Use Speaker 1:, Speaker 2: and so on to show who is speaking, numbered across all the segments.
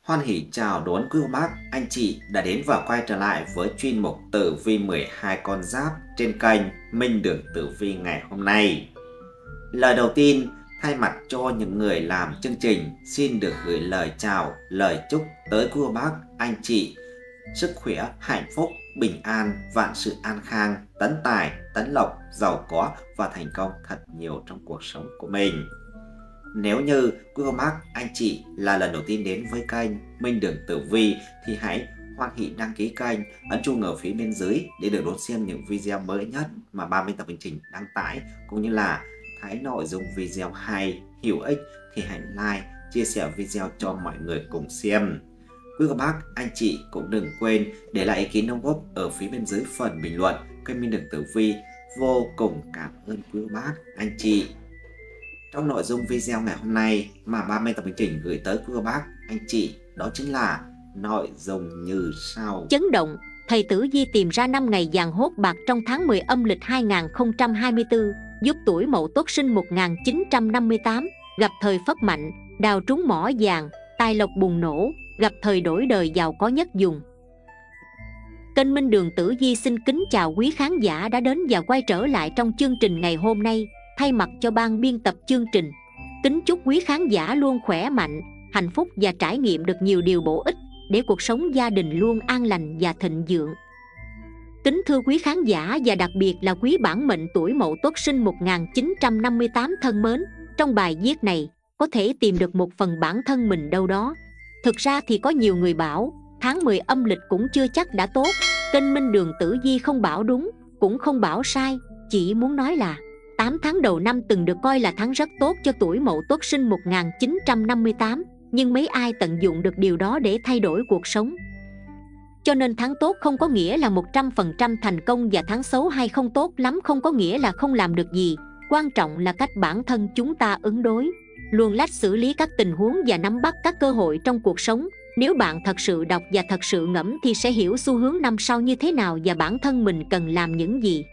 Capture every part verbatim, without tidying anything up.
Speaker 1: Hoan hỉ chào đón quý cô bác, anh chị đã đến và quay trở lại với chuyên mục tử vi mười hai con giáp trên kênh Minh Đường Tử Vi ngày hôm nay. Lời đầu tiên, thay mặt cho những người làm chương trình, xin được gửi lời chào, lời chúc tới quý cô bác, anh chị sức khỏe, hạnh phúc, bình an, vạn sự an khang, tấn tài, tấn lộc, giàu có và thành công thật nhiều trong cuộc sống của mình. Nếu như quý cô bác, anh chị là lần đầu tiên đến với kênh Minh Đường Tử Vi thì hãy hoan hỉ đăng ký kênh, ấn chuông ở phía bên dưới để được đón xem những video mới nhất mà ban biên tập chương trình đăng tải, cũng như là thấy nội dung video hay, hữu ích thì hãy like, chia sẻ video cho mọi người cùng xem. Quý cô bác, anh chị cũng đừng quên để lại ý kiến đóng góp ở phía bên dưới phần bình luận. Kênh Minh Đường Tử Vi vô cùng cảm ơn quý cô bác, anh chị. Trong nội dung video ngày hôm nay mà ban biên tập chương trình gửi tới quý cô bác, anh chị, đó chính là nội dung như sau.
Speaker 2: Chấn động, thầy Tử Vi tìm ra năm ngày vàng hốt bạc trong tháng mười âm lịch hai nghìn không trăm hai mươi tư, giúp tuổi Mậu Tuất sinh một nghìn chín trăm năm mươi tám, gặp thời phất mạnh, đào trúng mỏ vàng, tài lộc bùng nổ, gặp thời đổi đời giàu có nhất dùng. Kênh Minh Đường Tử Vi xin kính chào quý khán giả đã đến và quay trở lại trong chương trình ngày hôm nay. Thay mặt cho ban biên tập chương trình, kính chúc quý khán giả luôn khỏe mạnh, hạnh phúc và trải nghiệm được nhiều điều bổ ích để cuộc sống gia đình luôn an lành và thịnh vượng. Kính thưa quý khán giả và đặc biệt là quý bản mệnh tuổi Mậu Tuất sinh một nghìn chín trăm năm mươi tám thân mến, trong bài viết này có thể tìm được một phần bản thân mình đâu đó. Thực ra thì có nhiều người bảo tháng mười âm lịch cũng chưa chắc đã tốt. Kênh Minh Đường Tử Vi không bảo đúng, cũng không bảo sai, chỉ muốn nói là tám tháng đầu năm từng được coi là tháng rất tốt cho tuổi Mậu Tuất sinh một nghìn chín trăm năm mươi tám, nhưng mấy ai tận dụng được điều đó để thay đổi cuộc sống. Cho nên tháng tốt không có nghĩa là một trăm phần trăm thành công và tháng xấu hay không tốt lắm không có nghĩa là không làm được gì. Quan trọng là cách bản thân chúng ta ứng đối, luồn lách xử lý các tình huống và nắm bắt các cơ hội trong cuộc sống. Nếu bạn thật sự đọc và thật sự ngẫm thì sẽ hiểu xu hướng năm sau như thế nào và bản thân mình cần làm những gì.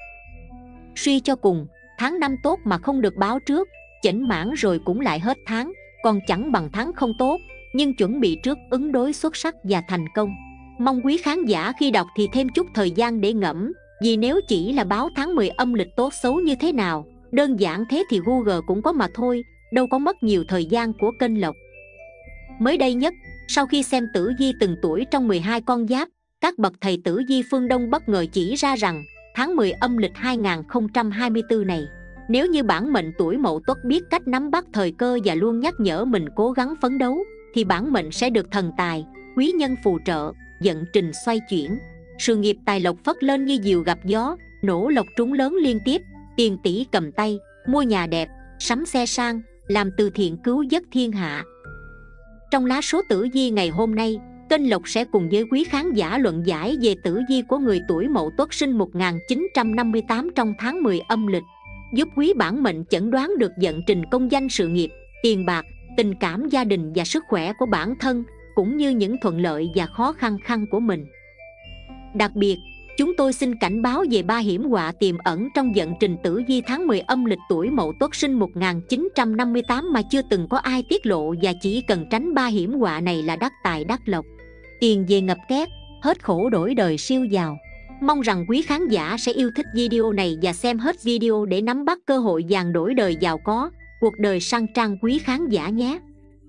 Speaker 2: Suy cho cùng, tháng năm tốt mà không được báo trước, chểnh mãn rồi cũng lại hết tháng, còn chẳng bằng tháng không tốt, nhưng chuẩn bị trước ứng đối xuất sắc và thành công. Mong quý khán giả khi đọc thì thêm chút thời gian để ngẫm, vì nếu chỉ là báo tháng mười âm lịch tốt xấu như thế nào, đơn giản thế thì Google cũng có mà thôi, đâu có mất nhiều thời gian của kênh lộc. Mới đây nhất, sau khi xem tử vi từng tuổi trong mười hai con giáp, các bậc thầy tử vi phương Đông bất ngờ chỉ ra rằng tháng mười âm lịch hai nghìn không trăm hai mươi tư này, nếu như bản mệnh tuổi Mậu Tuất biết cách nắm bắt thời cơ và luôn nhắc nhở mình cố gắng phấn đấu, thì bản mệnh sẽ được thần tài, quý nhân phù trợ, vận trình xoay chuyển, sự nghiệp tài lộc phất lên như diều gặp gió, nổ lộc trúng lớn liên tiếp, tiền tỷ cầm tay, mua nhà đẹp, sắm xe sang, làm từ thiện cứu vớt thiên hạ. Trong lá số tử vi ngày hôm nay, kênh lộc sẽ cùng với quý khán giả luận giải về tử vi của người tuổi Mậu Tuất sinh một nghìn chín trăm năm mươi tám trong tháng mười âm lịch, giúp quý bản mệnh chẩn đoán được vận trình công danh sự nghiệp, tiền bạc, tình cảm gia đình và sức khỏe của bản thân, cũng như những thuận lợi và khó khăn khăn của mình. Đặc biệt, chúng tôi xin cảnh báo về ba hiểm họa tiềm ẩn trong vận trình tử vi tháng mười âm lịch tuổi Mậu Tuất sinh một nghìn chín trăm năm mươi tám mà chưa từng có ai tiết lộ, và chỉ cần tránh ba hiểm họa này là đắc tài đắc lộc, tiền về ngập két, hết khổ đổi đời siêu giàu. Mong rằng quý khán giả sẽ yêu thích video này và xem hết video để nắm bắt cơ hội vàng đổi đời giàu có, cuộc đời sang trang quý khán giả nhé.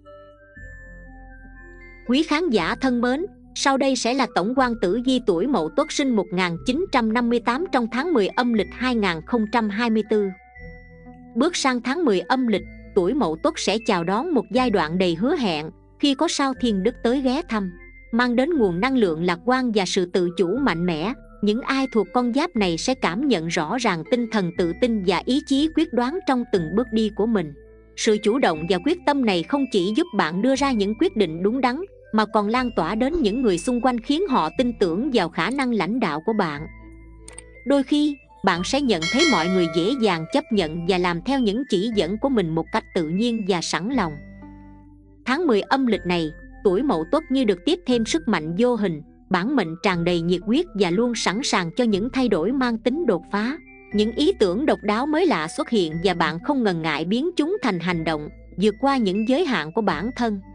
Speaker 2: Quý khán giả thân mến, sau đây sẽ là tổng quan tử vi tuổi Mậu Tuất sinh một nghìn chín trăm năm mươi tám trong tháng mười âm lịch hai nghìn không trăm hai mươi tư. Bước sang tháng mười âm lịch, tuổi Mậu Tuất sẽ chào đón một giai đoạn đầy hứa hẹn khi có sao Thiên Đức tới ghé thăm, mang đến nguồn năng lượng lạc quan và sự tự chủ mạnh mẽ. Những ai thuộc con giáp này sẽ cảm nhận rõ ràng tinh thần tự tin và ý chí quyết đoán trong từng bước đi của mình. Sự chủ động và quyết tâm này không chỉ giúp bạn đưa ra những quyết định đúng đắn, mà còn lan tỏa đến những người xung quanh khiến họ tin tưởng vào khả năng lãnh đạo của bạn. Đôi khi, bạn sẽ nhận thấy mọi người dễ dàng chấp nhận và làm theo những chỉ dẫn của mình một cách tự nhiên và sẵn lòng. Tháng mười âm lịch này, tuổi Mậu Tuất như được tiếp thêm sức mạnh vô hình, bản mệnh tràn đầy nhiệt huyết và luôn sẵn sàng cho những thay đổi mang tính đột phá. Những ý tưởng độc đáo mới lạ xuất hiện và bạn không ngần ngại biến chúng thành hành động, vượt qua những giới hạn của bản thân.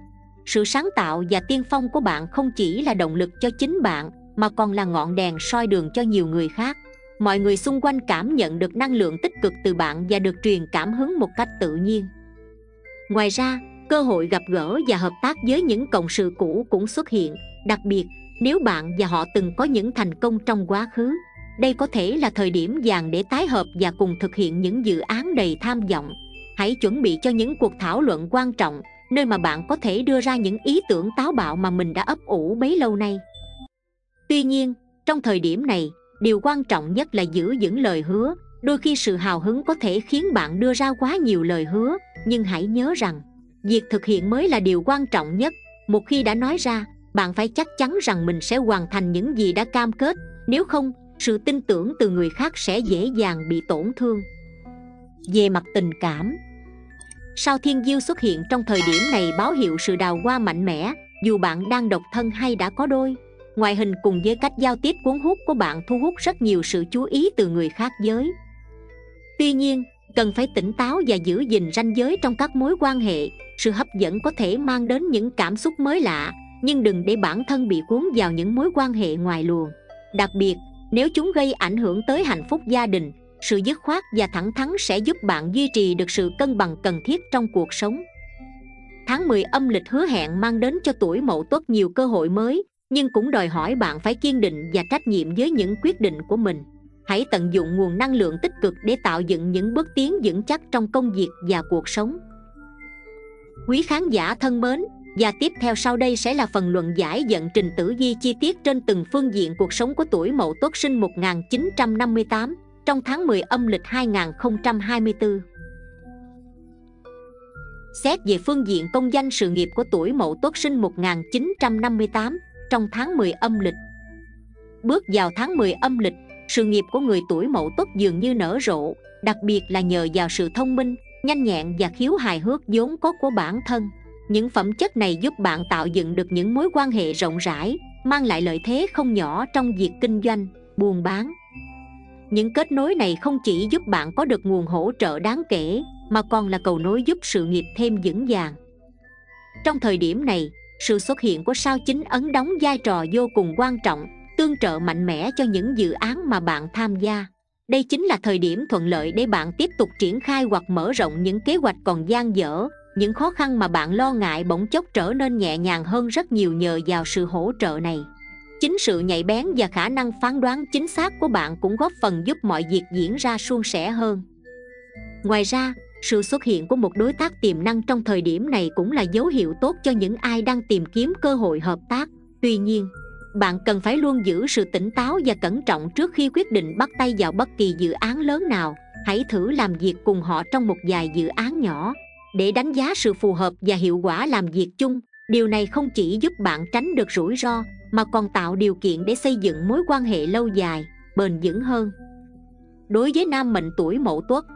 Speaker 2: Sự sáng tạo và tiên phong của bạn không chỉ là động lực cho chính bạn, mà còn là ngọn đèn soi đường cho nhiều người khác. Mọi người xung quanh cảm nhận được năng lượng tích cực từ bạn và được truyền cảm hứng một cách tự nhiên. Ngoài ra, cơ hội gặp gỡ và hợp tác với những cộng sự cũ cũng xuất hiện, đặc biệt nếu bạn và họ từng có những thành công trong quá khứ. Đây có thể là thời điểm vàng để tái hợp và cùng thực hiện những dự án đầy tham vọng. Hãy chuẩn bị cho những cuộc thảo luận quan trọng, nơi mà bạn có thể đưa ra những ý tưởng táo bạo mà mình đã ấp ủ bấy lâu nay. Tuy nhiên, trong thời điểm này, điều quan trọng nhất là giữ vững lời hứa. Đôi khi sự hào hứng có thể khiến bạn đưa ra quá nhiều lời hứa, nhưng hãy nhớ rằng, việc thực hiện mới là điều quan trọng nhất. Một khi đã nói ra, bạn phải chắc chắn rằng mình sẽ hoàn thành những gì đã cam kết. Nếu không, sự tin tưởng từ người khác sẽ dễ dàng bị tổn thương. Về mặt tình cảm, sao Thiên Diêu xuất hiện trong thời điểm này báo hiệu sự đào hoa mạnh mẽ, dù bạn đang độc thân hay đã có đôi. Ngoại hình cùng với cách giao tiếp cuốn hút của bạn thu hút rất nhiều sự chú ý từ người khác giới. Tuy nhiên, cần phải tỉnh táo và giữ gìn ranh giới trong các mối quan hệ. Sự hấp dẫn có thể mang đến những cảm xúc mới lạ, nhưng đừng để bản thân bị cuốn vào những mối quan hệ ngoài luồng. Đặc biệt, nếu chúng gây ảnh hưởng tới hạnh phúc gia đình, sự dứt khoát và thẳng thắn sẽ giúp bạn duy trì được sự cân bằng cần thiết trong cuộc sống. Tháng mười âm lịch hứa hẹn mang đến cho tuổi Mậu Tuất nhiều cơ hội mới, nhưng cũng đòi hỏi bạn phải kiên định và trách nhiệm với những quyết định của mình. Hãy tận dụng nguồn năng lượng tích cực để tạo dựng những bước tiến vững chắc trong công việc và cuộc sống. Quý khán giả thân mến, và tiếp theo sau đây sẽ là phần luận giải vận trình tử vi chi tiết trên từng phương diện cuộc sống của tuổi Mậu Tuất sinh một nghìn chín trăm năm mươi tám trong tháng mười âm lịch hai nghìn không trăm hai mươi tư. Xét về phương diện công danh sự nghiệp của tuổi Mậu Tuất sinh một nghìn chín trăm năm mươi tám trong tháng mười âm lịch. Bước vào tháng mười âm lịch, sự nghiệp của người tuổi Mậu Tuất dường như nở rộ, đặc biệt là nhờ vào sự thông minh, nhanh nhẹn và khiếu hài hước vốn có của bản thân. Những phẩm chất này giúp bạn tạo dựng được những mối quan hệ rộng rãi, mang lại lợi thế không nhỏ trong việc kinh doanh, buôn bán. Những kết nối này không chỉ giúp bạn có được nguồn hỗ trợ đáng kể, mà còn là cầu nối giúp sự nghiệp thêm vững vàng. Trong thời điểm này, sự xuất hiện của sao Chính Ấn đóng vai trò vô cùng quan trọng, tương trợ mạnh mẽ cho những dự án mà bạn tham gia. Đây chính là thời điểm thuận lợi để bạn tiếp tục triển khai hoặc mở rộng những kế hoạch còn dang dở. Những khó khăn mà bạn lo ngại bỗng chốc trở nên nhẹ nhàng hơn rất nhiều nhờ vào sự hỗ trợ này. Chính sự nhạy bén và khả năng phán đoán chính xác của bạn cũng góp phần giúp mọi việc diễn ra suôn sẻ hơn. Ngoài ra, sự xuất hiện của một đối tác tiềm năng trong thời điểm này cũng là dấu hiệu tốt cho những ai đang tìm kiếm cơ hội hợp tác. Tuy nhiên, bạn cần phải luôn giữ sự tỉnh táo và cẩn trọng trước khi quyết định bắt tay vào bất kỳ dự án lớn nào. Hãy thử làm việc cùng họ trong một vài dự án nhỏ để đánh giá sự phù hợp và hiệu quả làm việc chung. Điều này không chỉ giúp bạn tránh được rủi ro, mà còn tạo điều kiện để xây dựng mối quan hệ lâu dài, bền vững hơn. Đối với nam mệnh tuổi Mậu Tuất,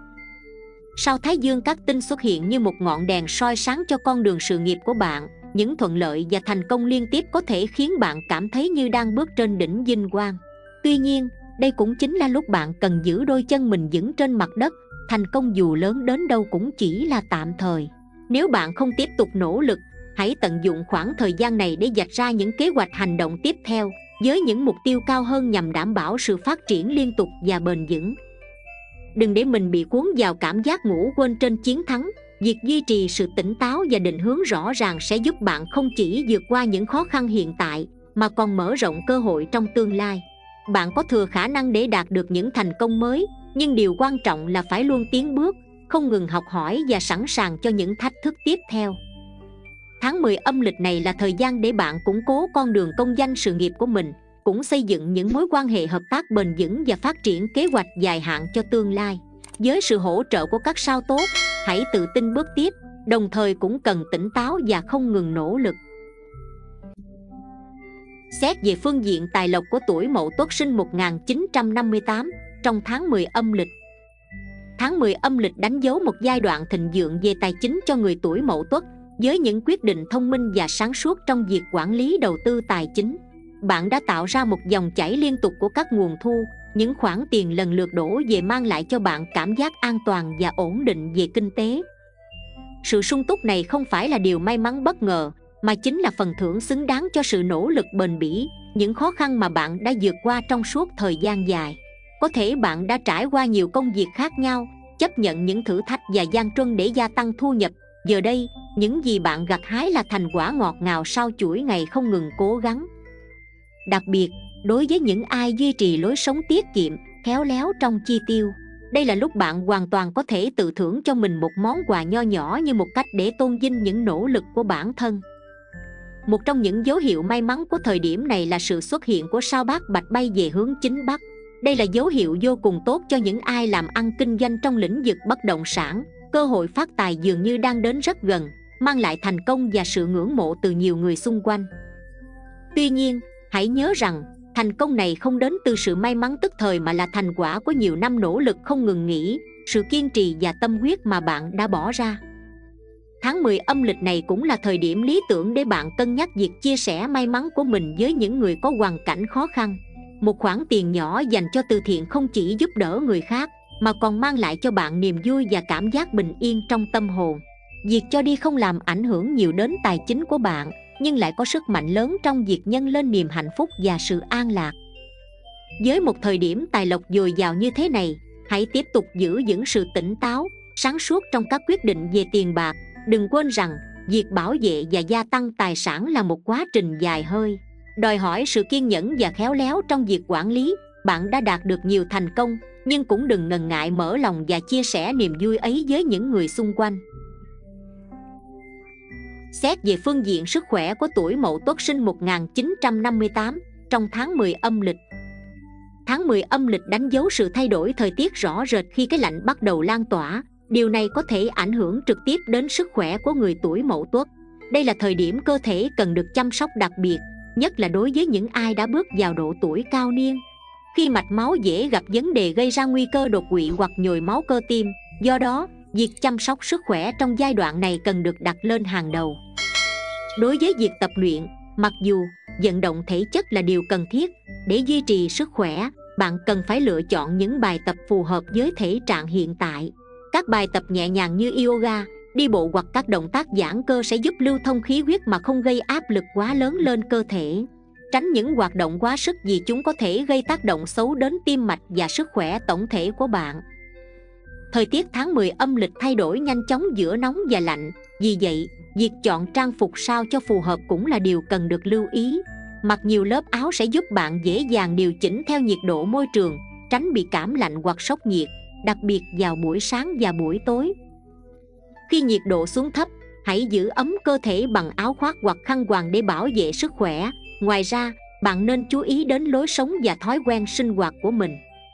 Speaker 2: sao Thái Dương các tinh xuất hiện như một ngọn đèn soi sáng cho con đường sự nghiệp của bạn. Những thuận lợi và thành công liên tiếp có thể khiến bạn cảm thấy như đang bước trên đỉnh vinh quang. Tuy nhiên, đây cũng chính là lúc bạn cần giữ đôi chân mình vững trên mặt đất. Thành công dù lớn đến đâu cũng chỉ là tạm thời. Nếu bạn không tiếp tục nỗ lực, hãy tận dụng khoảng thời gian này để vạch ra những kế hoạch hành động tiếp theo, với những mục tiêu cao hơn nhằm đảm bảo sự phát triển liên tục và bền vững. Đừng để mình bị cuốn vào cảm giác ngủ quên trên chiến thắng. Việc duy trì sự tỉnh táo và định hướng rõ ràng sẽ giúp bạn không chỉ vượt qua những khó khăn hiện tại, mà còn mở rộng cơ hội trong tương lai. Bạn có thừa khả năng để đạt được những thành công mới, nhưng điều quan trọng là phải luôn tiến bước, không ngừng học hỏi và sẵn sàng cho những thách thức tiếp theo. Tháng mười âm lịch này là thời gian để bạn củng cố con đường công danh sự nghiệp của mình, cũng xây dựng những mối quan hệ hợp tác bền vững và phát triển kế hoạch dài hạn cho tương lai. Với sự hỗ trợ của các sao tốt, hãy tự tin bước tiếp, đồng thời cũng cần tỉnh táo và không ngừng nỗ lực. Xét về phương diện tài lộc của tuổi Mậu Tuất sinh một nghìn chín trăm năm mươi tám trong tháng mười âm lịch. Tháng mười âm lịch đánh dấu một giai đoạn thịnh vượng về tài chính cho người tuổi Mậu Tuất, với những quyết định thông minh và sáng suốt trong việc quản lý đầu tư tài chính. Bạn đã tạo ra một dòng chảy liên tục của các nguồn thu, những khoản tiền lần lượt đổ về mang lại cho bạn cảm giác an toàn và ổn định về kinh tế. Sự sung túc này không phải là điều may mắn bất ngờ, mà chính là phần thưởng xứng đáng cho sự nỗ lực bền bỉ, những khó khăn mà bạn đã vượt qua trong suốt thời gian dài. Có thể bạn đã trải qua nhiều công việc khác nhau, chấp nhận những thử thách và gian truân để gia tăng thu nhập. Giờ đây, những gì bạn gặt hái là thành quả ngọt ngào sau chuỗi ngày không ngừng cố gắng. Đặc biệt, đối với những ai duy trì lối sống tiết kiệm, khéo léo trong chi tiêu, đây là lúc bạn hoàn toàn có thể tự thưởng cho mình một món quà nho nhỏ như một cách để tôn vinh những nỗ lực của bản thân. Một trong những dấu hiệu may mắn của thời điểm này là sự xuất hiện của sao Bát Bạch bay về hướng chính Bắc. Đây là dấu hiệu vô cùng tốt cho những ai làm ăn kinh doanh trong lĩnh vực bất động sản. Cơ hội phát tài dường như đang đến rất gần, mang lại thành công và sự ngưỡng mộ từ nhiều người xung quanh. Tuy nhiên, hãy nhớ rằng, thành công này không đến từ sự may mắn tức thời mà là thành quả của nhiều năm nỗ lực không ngừng nghỉ, sự kiên trì và tâm huyết mà bạn đã bỏ ra. Tháng mười âm lịch này cũng là thời điểm lý tưởng để bạn cân nhắc việc chia sẻ may mắn của mình với những người có hoàn cảnh khó khăn. Một khoản tiền nhỏ dành cho từ thiện không chỉ giúp đỡ người khác, mà còn mang lại cho bạn niềm vui và cảm giác bình yên trong tâm hồn. Việc cho đi không làm ảnh hưởng nhiều đến tài chính của bạn, nhưng lại có sức mạnh lớn trong việc nhân lên niềm hạnh phúc và sự an lạc. Với một thời điểm tài lộc dồi dào như thế này, hãy tiếp tục giữ vững sự tỉnh táo, sáng suốt trong các quyết định về tiền bạc. Đừng quên rằng, việc bảo vệ và gia tăng tài sản là một quá trình dài hơi, đòi hỏi sự kiên nhẫn và khéo léo trong việc quản lý. Bạn đã đạt được nhiều thành công, nhưng cũng đừng ngần ngại mở lòng và chia sẻ niềm vui ấy với những người xung quanh. Xét về phương diện sức khỏe của tuổi Mậu Tuất sinh một nghìn chín trăm năm mươi tám, trong tháng mười âm lịch. Tháng mười âm lịch đánh dấu sự thay đổi thời tiết rõ rệt khi cái lạnh bắt đầu lan tỏa. Điều này có thể ảnh hưởng trực tiếp đến sức khỏe của người tuổi Mậu Tuất. Đây là thời điểm cơ thể cần được chăm sóc đặc biệt, nhất là đối với những ai đã bước vào độ tuổi cao niên, khi mạch máu dễ gặp vấn đề gây ra nguy cơ đột quỵ hoặc nhồi máu cơ tim. Do đó, việc chăm sóc sức khỏe trong giai đoạn này cần được đặt lên hàng đầu. Đối với việc tập luyện, mặc dù vận động thể chất là điều cần thiết để duy trì sức khỏe, bạn cần phải lựa chọn những bài tập phù hợp với thể trạng hiện tại. Các bài tập nhẹ nhàng như yoga, đi bộ hoặc các động tác giãn cơ sẽ giúp lưu thông khí huyết mà không gây áp lực quá lớn lên cơ thể. Tránh những hoạt động quá sức vì chúng có thể gây tác động xấu đến tim mạch và sức khỏe tổng thể của bạn. Thời tiết tháng mười âm lịch thay đổi nhanh chóng giữa nóng và lạnh, vì vậy, việc chọn trang phục sao cho phù hợp cũng là điều cần được lưu ý. Mặc nhiều lớp áo sẽ giúp bạn dễ dàng điều chỉnh theo nhiệt độ môi trường, tránh bị cảm lạnh hoặc sốc nhiệt, đặc biệt vào buổi sáng và buổi tối. Khi nhiệt độ xuống thấp, hãy giữ ấm cơ thể bằng áo khoác hoặc khăn quàng để bảo vệ sức khỏe. Ngoài ra, bạn nên chú ý đến lối sống và thói quen sinh hoạt của mình.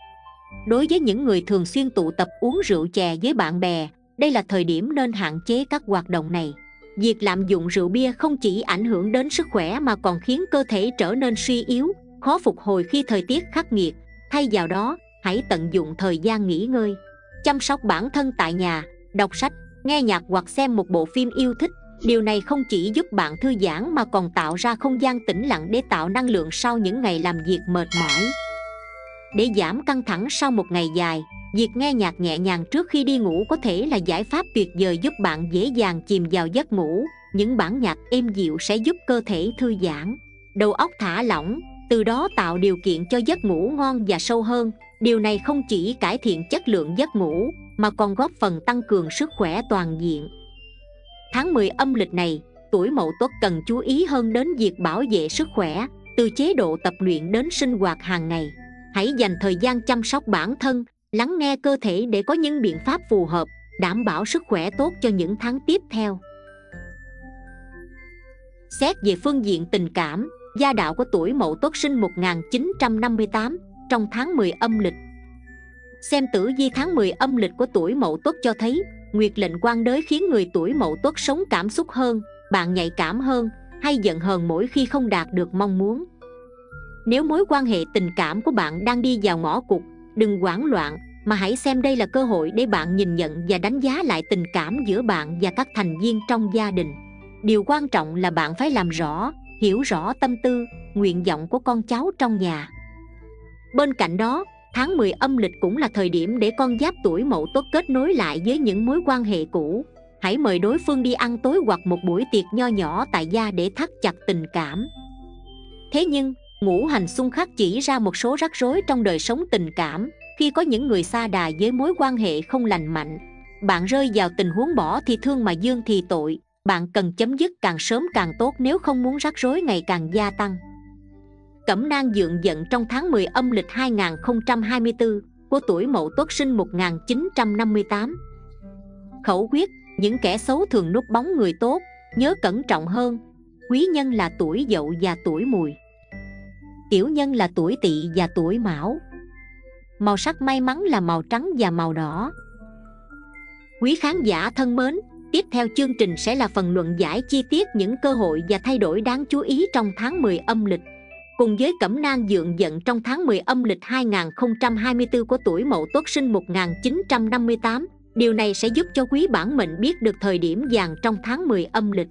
Speaker 2: Đối với những người thường xuyên tụ tập uống rượu chè với bạn bè, đây là thời điểm nên hạn chế các hoạt động này. Việc lạm dụng rượu bia không chỉ ảnh hưởng đến sức khỏe mà còn khiến cơ thể trở nên suy yếu, khó phục hồi khi thời tiết khắc nghiệt. Thay vào đó, hãy tận dụng thời gian nghỉ ngơi, chăm sóc bản thân tại nhà, đọc sách, nghe nhạc hoặc xem một bộ phim yêu thích. Điều này không chỉ giúp bạn thư giãn mà còn tạo ra không gian tĩnh lặng để tạo năng lượng sau những ngày làm việc mệt mỏi. Để giảm căng thẳng sau một ngày dài, việc nghe nhạc nhẹ nhàng trước khi đi ngủ có thể là giải pháp tuyệt vời giúp bạn dễ dàng chìm vào giấc ngủ. Những bản nhạc êm dịu sẽ giúp cơ thể thư giãn, đầu óc thả lỏng, từ đó tạo điều kiện cho giấc ngủ ngon và sâu hơn. Điều này không chỉ cải thiện chất lượng giấc ngủ mà còn góp phần tăng cường sức khỏe toàn diện. Tháng mười âm lịch này, tuổi Mậu Tuất cần chú ý hơn đến việc bảo vệ sức khỏe, từ chế độ tập luyện đến sinh hoạt hàng ngày. Hãy dành thời gian chăm sóc bản thân, lắng nghe cơ thể để có những biện pháp phù hợp, đảm bảo sức khỏe tốt cho những tháng tiếp theo. Xét về phương diện tình cảm, gia đạo của tuổi Mậu Tuất sinh một nghìn chín trăm năm mươi tám, trong tháng mười âm lịch. Xem tử vi tháng mười âm lịch của tuổi Mậu Tuất cho thấy, nguyệt lệnh quan đới khiến người tuổi Mậu Tuất sống cảm xúc hơn, bạn nhạy cảm hơn, hay giận hờn mỗi khi không đạt được mong muốn. Nếu mối quan hệ tình cảm của bạn đang đi vào ngõ cụt, đừng hoảng loạn, mà hãy xem đây là cơ hội để bạn nhìn nhận và đánh giá lại tình cảm giữa bạn và các thành viên trong gia đình. Điều quan trọng là bạn phải làm rõ, hiểu rõ tâm tư, nguyện vọng của con cháu trong nhà. Bên cạnh đó, tháng mười âm lịch cũng là thời điểm để con giáp tuổi Mậu Tuất kết nối lại với những mối quan hệ cũ. hãy mời đối phương đi ăn tối hoặc một buổi tiệc nho nhỏ tại gia để thắt chặt tình cảm. Thế nhưng, ngũ hành xung khắc chỉ ra một số rắc rối trong đời sống tình cảm. Khi có những người sa đà với mối quan hệ không lành mạnh, bạn rơi vào tình huống bỏ thì thương mà dương thì tội. Bạn cần chấm dứt càng sớm càng tốt nếu không muốn rắc rối ngày càng gia tăng. Cẩm nang dượng dận trong tháng mười âm lịch hai nghìn không trăm hai mươi tư của tuổi Mậu Tuất sinh một nghìn chín trăm năm mươi tám. Khẩu quyết: những kẻ xấu thường núp bóng người tốt, nhớ cẩn trọng hơn. Quý nhân là tuổi Dậu và tuổi Mùi. Tiểu nhân là tuổi Tỵ và tuổi Mão. Màu sắc may mắn là màu trắng và màu đỏ. Quý khán giả thân mến, tiếp theo chương trình sẽ là phần luận giải chi tiết những cơ hội và thay đổi đáng chú ý trong tháng mười âm lịch. Cùng với cẩm nang dượng dận trong tháng mười âm lịch hai nghìn không trăm hai mươi tư của tuổi Mậu Tuất sinh một nghìn chín trăm năm mươi tám, điều này sẽ giúp cho quý bản mệnh biết được thời điểm vàng trong tháng mười âm lịch.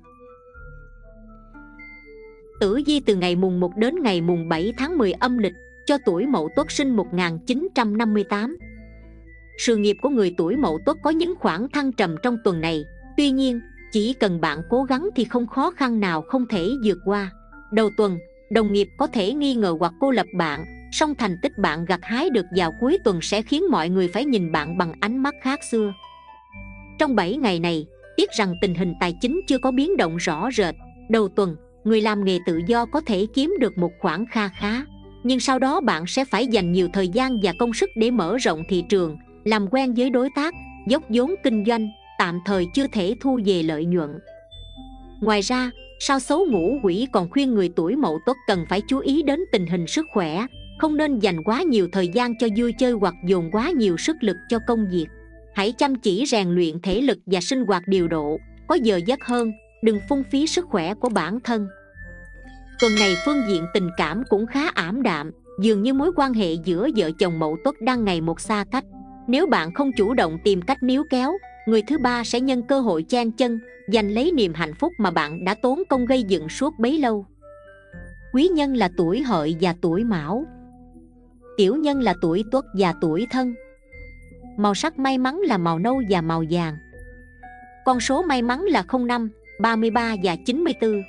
Speaker 2: Tử vi từ ngày mùng một đến ngày mùng bảy tháng mười âm lịch cho tuổi Mậu Tuất sinh một nghìn chín trăm năm mươi tám. Sự nghiệp của người tuổi Mậu Tuất có những khoảng thăng trầm trong tuần này. Tuy nhiên, chỉ cần bạn cố gắng thì không khó khăn nào không thể vượt qua. Đầu tuần, đồng nghiệp có thể nghi ngờ hoặc cô lập bạn, song thành tích bạn gặt hái được vào cuối tuần sẽ khiến mọi người phải nhìn bạn bằng ánh mắt khác xưa. Trong bảy ngày này, tiếc rằng tình hình tài chính chưa có biến động rõ rệt. Đầu tuần, người làm nghề tự do có thể kiếm được một khoản kha khá, nhưng sau đó bạn sẽ phải dành nhiều thời gian và công sức để mở rộng thị trường, làm quen với đối tác, dốc vốn kinh doanh, tạm thời chưa thể thu về lợi nhuận. Ngoài ra, sao xấu ngũ quỷ còn khuyên người tuổi Mậu Tuất cần phải chú ý đến tình hình sức khỏe, không nên dành quá nhiều thời gian cho vui chơi hoặc dồn quá nhiều sức lực cho công việc. Hãy chăm chỉ rèn luyện thể lực và sinh hoạt điều độ, có giờ giấc hơn, đừng phung phí sức khỏe của bản thân. Tuần này phương diện tình cảm cũng khá ảm đạm, dường như mối quan hệ giữa vợ chồng Mậu Tuất đang ngày một xa cách. Nếu bạn không chủ động tìm cách níu kéo, người thứ ba sẽ nhân cơ hội chen chân, giành lấy niềm hạnh phúc mà bạn đã tốn công gây dựng suốt bấy lâu. Quý nhân là tuổi Hợi và tuổi Mão. Tiểu nhân là tuổi Tuất và tuổi Thân. Màu sắc may mắn là màu nâu và màu vàng. Con số may mắn là không năm, ba mươi ba và chín mươi tư.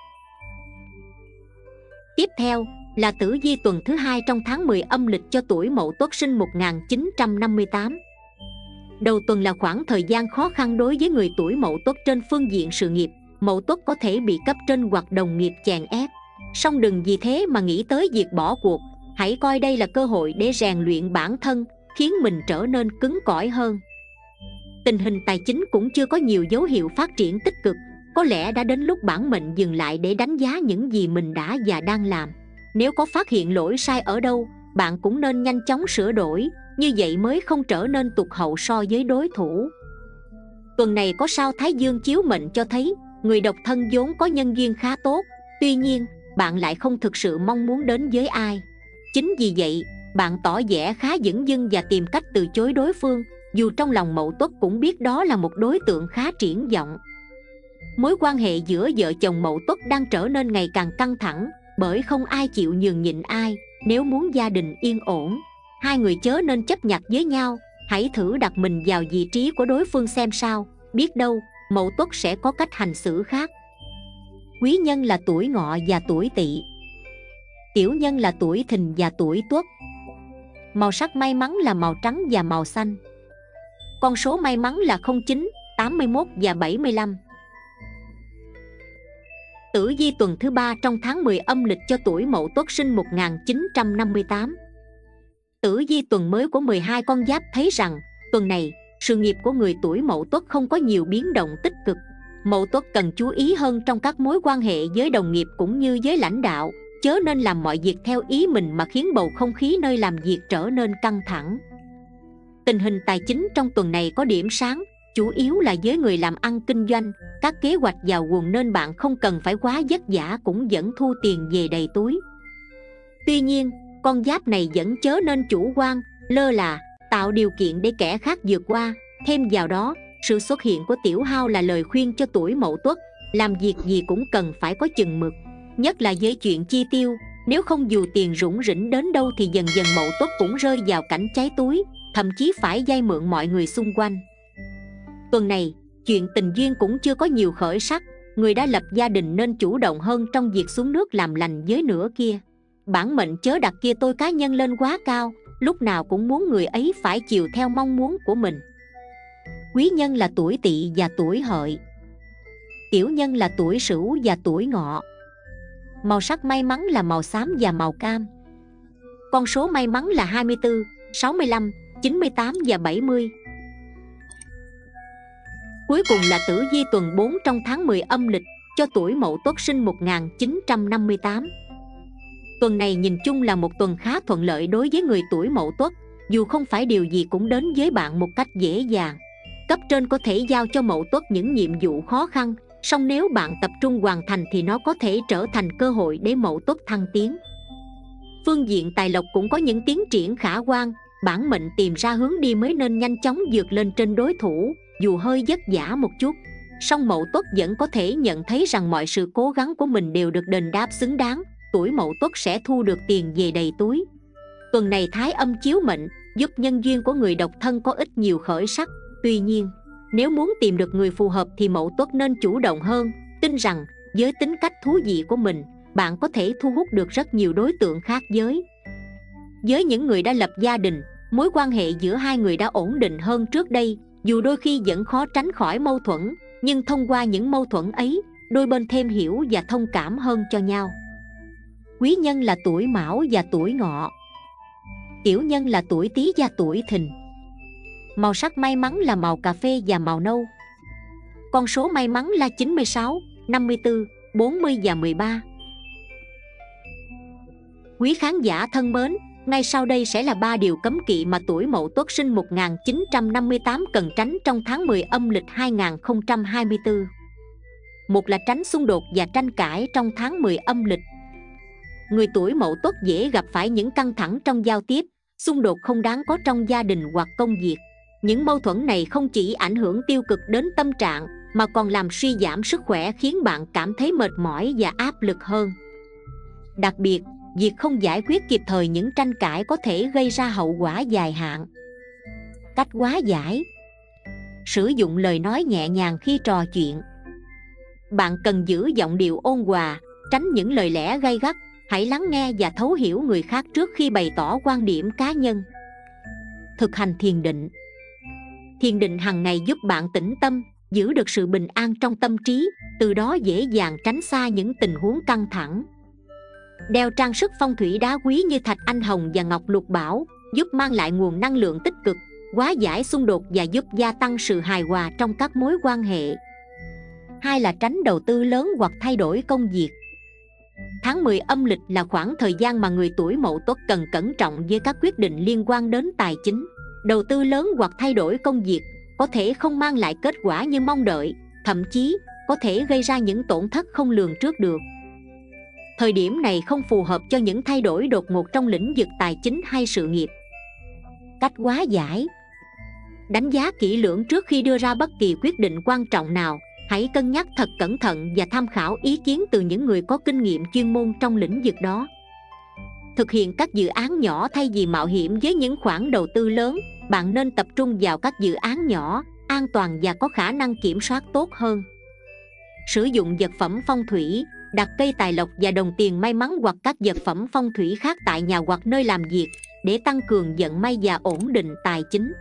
Speaker 2: Tiếp theo là tử vi tuần thứ hai trong tháng mười âm lịch cho tuổi Mậu Tuất sinh một nghìn chín trăm năm mươi tám. Đầu tuần là khoảng thời gian khó khăn đối với người tuổi Mậu Tuất trên phương diện sự nghiệp. Mậu Tuất có thể bị cấp trên hoặc đồng nghiệp chèn ép, song đừng vì thế mà nghĩ tới việc bỏ cuộc. Hãy coi đây là cơ hội để rèn luyện bản thân, khiến mình trở nên cứng cỏi hơn. Tình hình tài chính cũng chưa có nhiều dấu hiệu phát triển tích cực. Có lẽ đã đến lúc bản mệnh dừng lại để đánh giá những gì mình đã và đang làm. Nếu có phát hiện lỗi sai ở đâu, bạn cũng nên nhanh chóng sửa đổi, như vậy mới không trở nên tụt hậu so với đối thủ. Tuần này có sao Thái Dương chiếu mệnh cho thấy người độc thân vốn có nhân duyên khá tốt. Tuy nhiên, bạn lại không thực sự mong muốn đến với ai. Chính vì vậy, bạn tỏ vẻ khá dửng dưng và tìm cách từ chối đối phương, dù trong lòng Mậu Tuất cũng biết đó là một đối tượng khá triển vọng. Mối quan hệ giữa vợ chồng Mậu Tuất đang trở nên ngày càng căng thẳng, bởi không ai chịu nhường nhịn ai. Nếu muốn gia đình yên ổn, hai người chớ nên chấp nhặt với nhau. Hãy thử đặt mình vào vị trí của đối phương xem sao, biết đâu Mậu Tuất sẽ có cách hành xử khác. Quý nhân là tuổi Ngọ và tuổi Tỵ. Tiểu nhân là tuổi Thìn và tuổi Tuất. Màu sắc may mắn là màu trắng và màu xanh. Con số may mắn là không chín, tám mươi mốt và bảy mươi lăm. Tử vi tuần thứ ba trong tháng mười âm lịch cho tuổi Mậu Tuất sinh một nghìn chín trăm năm mươi tám. Tử vi tuần mới của mười hai con giáp thấy rằng tuần này sự nghiệp của người tuổi Mậu Tuất không có nhiều biến động tích cực. Mậu Tuất cần chú ý hơn trong các mối quan hệ với đồng nghiệp cũng như với lãnh đạo, chớ nên làm mọi việc theo ý mình mà khiến bầu không khí nơi làm việc trở nên căng thẳng. Tình hình tài chính trong tuần này có điểm sáng, chủ yếu là với người làm ăn kinh doanh. Các kế hoạch vào guồng nên bạn không cần phải quá vất vả cũng vẫn thu tiền về đầy túi. Tuy nhiên, con giáp này vẫn chớ nên chủ quan, lơ là, tạo điều kiện để kẻ khác vượt qua. Thêm vào đó, sự xuất hiện của tiểu hao là lời khuyên cho tuổi Mậu Tuất, làm việc gì cũng cần phải có chừng mực, nhất là với chuyện chi tiêu. Nếu không dù tiền rủng rỉnh đến đâu thì dần dần Mậu Tuất cũng rơi vào cảnh cháy túi, thậm chí phải vay mượn mọi người xung quanh. Tuần này, Chuyện tình duyên cũng chưa có nhiều khởi sắc. Người đã lập gia đình nên chủ động hơn trong việc xuống nước làm lành với nửa kia. Bản mệnh chớ đặt kia tôi cá nhân lên quá cao, lúc nào cũng muốn người ấy phải chiều theo mong muốn của mình. Quý nhân là tuổi Tỵ và tuổi Hợi. Tiểu nhân là tuổi Sửu và tuổi Ngọ. Màu sắc may mắn là màu xám và màu cam. Con số may mắn là hai mươi tư, sáu mươi lăm, chín mươi tám và bảy mươi. Cuối cùng là tử vi tuần bốn trong tháng mười âm lịch cho tuổi Mậu Tuất sinh một nghìn chín trăm năm mươi tám. Tuần này nhìn chung là một tuần khá thuận lợi đối với người tuổi Mậu Tuất, dù không phải điều gì cũng đến với bạn một cách dễ dàng. Cấp trên có thể giao cho Mậu Tuất những nhiệm vụ khó khăn, song nếu bạn tập trung hoàn thành thì nó có thể trở thành cơ hội để Mậu Tuất thăng tiến. Phương diện tài lộc cũng có những tiến triển khả quan, bản mệnh tìm ra hướng đi mới nên nhanh chóng vượt lên trên đối thủ, dù hơi vất vả một chút. Song Mậu Tuất vẫn có thể nhận thấy rằng mọi sự cố gắng của mình đều được đền đáp xứng đáng. Tuổi Mậu Tuất sẽ thu được tiền về đầy túi. Tuần này thái âm chiếu mệnh, giúp nhân duyên của người độc thân có ít nhiều khởi sắc. Tuy nhiên, nếu muốn tìm được người phù hợp thì Mậu Tuất nên chủ động hơn. Tin rằng với tính cách thú vị của mình, bạn có thể thu hút được rất nhiều đối tượng khác giới. Với những người đã lập gia đình, mối quan hệ giữa hai người đã ổn định hơn trước đây. Dù đôi khi vẫn khó tránh khỏi mâu thuẫn, nhưng thông qua những mâu thuẫn ấy, đôi bên thêm hiểu và thông cảm hơn cho nhau. Quý nhân là tuổi Mão và tuổi Ngọ. Tiểu nhân là tuổi Tý và tuổi Thìn. Màu sắc may mắn là màu cà phê và màu nâu. Con số may mắn là chín mươi sáu, năm mươi tư, bốn mươi và mười ba. Quý khán giả thân mến, ngay sau đây sẽ là ba điều cấm kỵ mà tuổi Mậu Tuất sinh một nghìn chín trăm năm mươi tám cần tránh trong tháng mười âm lịch hai nghìn không trăm hai mươi tư. Một là tránh xung đột và tranh cãi trong tháng mười âm lịch. Người tuổi Mậu Tuất dễ gặp phải những căng thẳng trong giao tiếp, xung đột không đáng có trong gia đình hoặc công việc. Những mâu thuẫn này không chỉ ảnh hưởng tiêu cực đến tâm trạng mà còn làm suy giảm sức khỏe, khiến bạn cảm thấy mệt mỏi và áp lực hơn. Đặc biệt, việc không giải quyết kịp thời những tranh cãi có thể gây ra hậu quả dài hạn. Cách hóa giải: sử dụng lời nói nhẹ nhàng khi trò chuyện. Bạn cần giữ giọng điệu ôn hòa, tránh những lời lẽ gay gắt. Hãy lắng nghe và thấu hiểu người khác trước khi bày tỏ quan điểm cá nhân. Thực hành thiền định. Thiền định hàng ngày giúp bạn tĩnh tâm, giữ được sự bình an trong tâm trí, từ đó dễ dàng tránh xa những tình huống căng thẳng. Đeo trang sức phong thủy đá quý như thạch anh hồng và ngọc lục bảo, giúp mang lại nguồn năng lượng tích cực, hóa giải xung đột và giúp gia tăng sự hài hòa trong các mối quan hệ. Hai là tránh đầu tư lớn hoặc thay đổi công việc. Tháng mười âm lịch là khoảng thời gian mà người tuổi Mậu Tuất cần cẩn trọng với các quyết định liên quan đến tài chính. Đầu tư lớn hoặc thay đổi công việc có thể không mang lại kết quả như mong đợi, thậm chí có thể gây ra những tổn thất không lường trước được. Thời điểm này không phù hợp cho những thay đổi đột ngột trong lĩnh vực tài chính hay sự nghiệp. Cách hóa giải: đánh giá kỹ lưỡng trước khi đưa ra bất kỳ quyết định quan trọng nào. Hãy cân nhắc thật cẩn thận và tham khảo ý kiến từ những người có kinh nghiệm chuyên môn trong lĩnh vực đó. Thực hiện các dự án nhỏ thay vì mạo hiểm với những khoản đầu tư lớn. Bạn nên tập trung vào các dự án nhỏ, an toàn và có khả năng kiểm soát tốt hơn. Sử dụng vật phẩm phong thủy, đặt cây tài lộc và đồng tiền may mắn hoặc các vật phẩm phong thủy khác tại nhà hoặc nơi làm việc để tăng cường vận may và ổn định tài chính.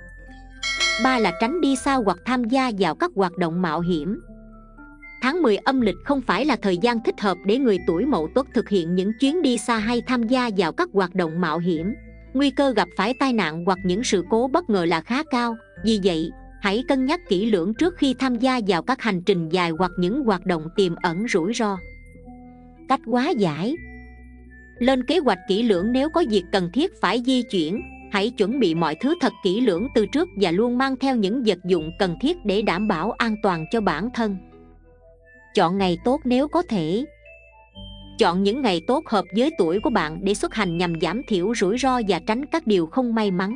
Speaker 2: Ba là tránh đi xa hoặc tham gia vào các hoạt động mạo hiểm. Tháng mười âm lịch không phải là thời gian thích hợp để người tuổi Mậu Tuất thực hiện những chuyến đi xa hay tham gia vào các hoạt động mạo hiểm. Nguy cơ gặp phải tai nạn hoặc những sự cố bất ngờ là khá cao. Vì vậy, hãy cân nhắc kỹ lưỡng trước khi tham gia vào các hành trình dài hoặc những hoạt động tiềm ẩn rủi ro. Cách hóa giải: lên kế hoạch kỹ lưỡng nếu có việc cần thiết phải di chuyển. Hãy chuẩn bị mọi thứ thật kỹ lưỡng từ trước và luôn mang theo những vật dụng cần thiết để đảm bảo an toàn cho bản thân. Chọn ngày tốt nếu có thể. Chọn những ngày tốt hợp với tuổi của bạn để xuất hành nhằm giảm thiểu rủi ro và tránh các điều không may mắn.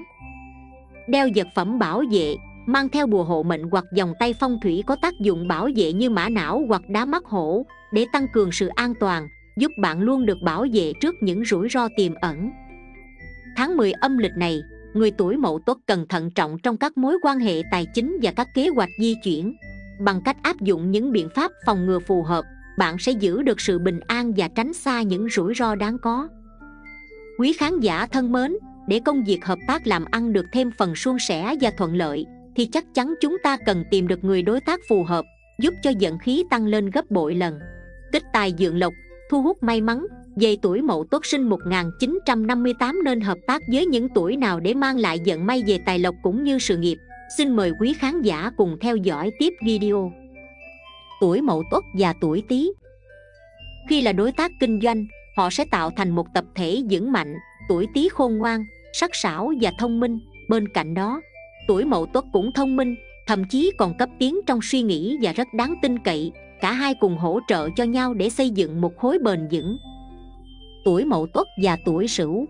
Speaker 2: Đeo vật phẩm bảo vệ, mang theo bùa hộ mệnh hoặc vòng tay phong thủy có tác dụng bảo vệ như mã não hoặc đá mắt hổ để tăng cường sự an toàn, giúp bạn luôn được bảo vệ trước những rủi ro tiềm ẩn. Tháng mười âm lịch này, người tuổi Mậu Tuất cần thận trọng trong các mối quan hệ tài chính và các kế hoạch di chuyển. Bằng cách áp dụng những biện pháp phòng ngừa phù hợp, bạn sẽ giữ được sự bình an và tránh xa những rủi ro đáng có. Quý khán giả thân mến, để công việc hợp tác làm ăn được thêm phần suôn sẻ và thuận lợi, thì chắc chắn chúng ta cần tìm được người đối tác phù hợp, giúp cho vận khí tăng lên gấp bội lần. Tích tài dưỡng lộc, thu hút may mắn. Về tuổi Mậu Tuất sinh một nghìn chín trăm năm mươi tám nên hợp tác với những tuổi nào để mang lại vận may về tài lộc cũng như sự nghiệp? Xin mời quý khán giả cùng theo dõi tiếp video. Tuổi Mậu Tuất và tuổi Tý. Khi là đối tác kinh doanh, họ sẽ tạo thành một tập thể vững mạnh. Tuổi Tý khôn ngoan, sắc sảo và thông minh. Bên cạnh đó, tuổi Mậu Tuất cũng thông minh, thậm chí còn cấp tiến trong suy nghĩ và rất đáng tin cậy. Cả hai cùng hỗ trợ cho nhau để xây dựng một khối bền vững. Tuổi Mậu Tuất và tuổi Sửu.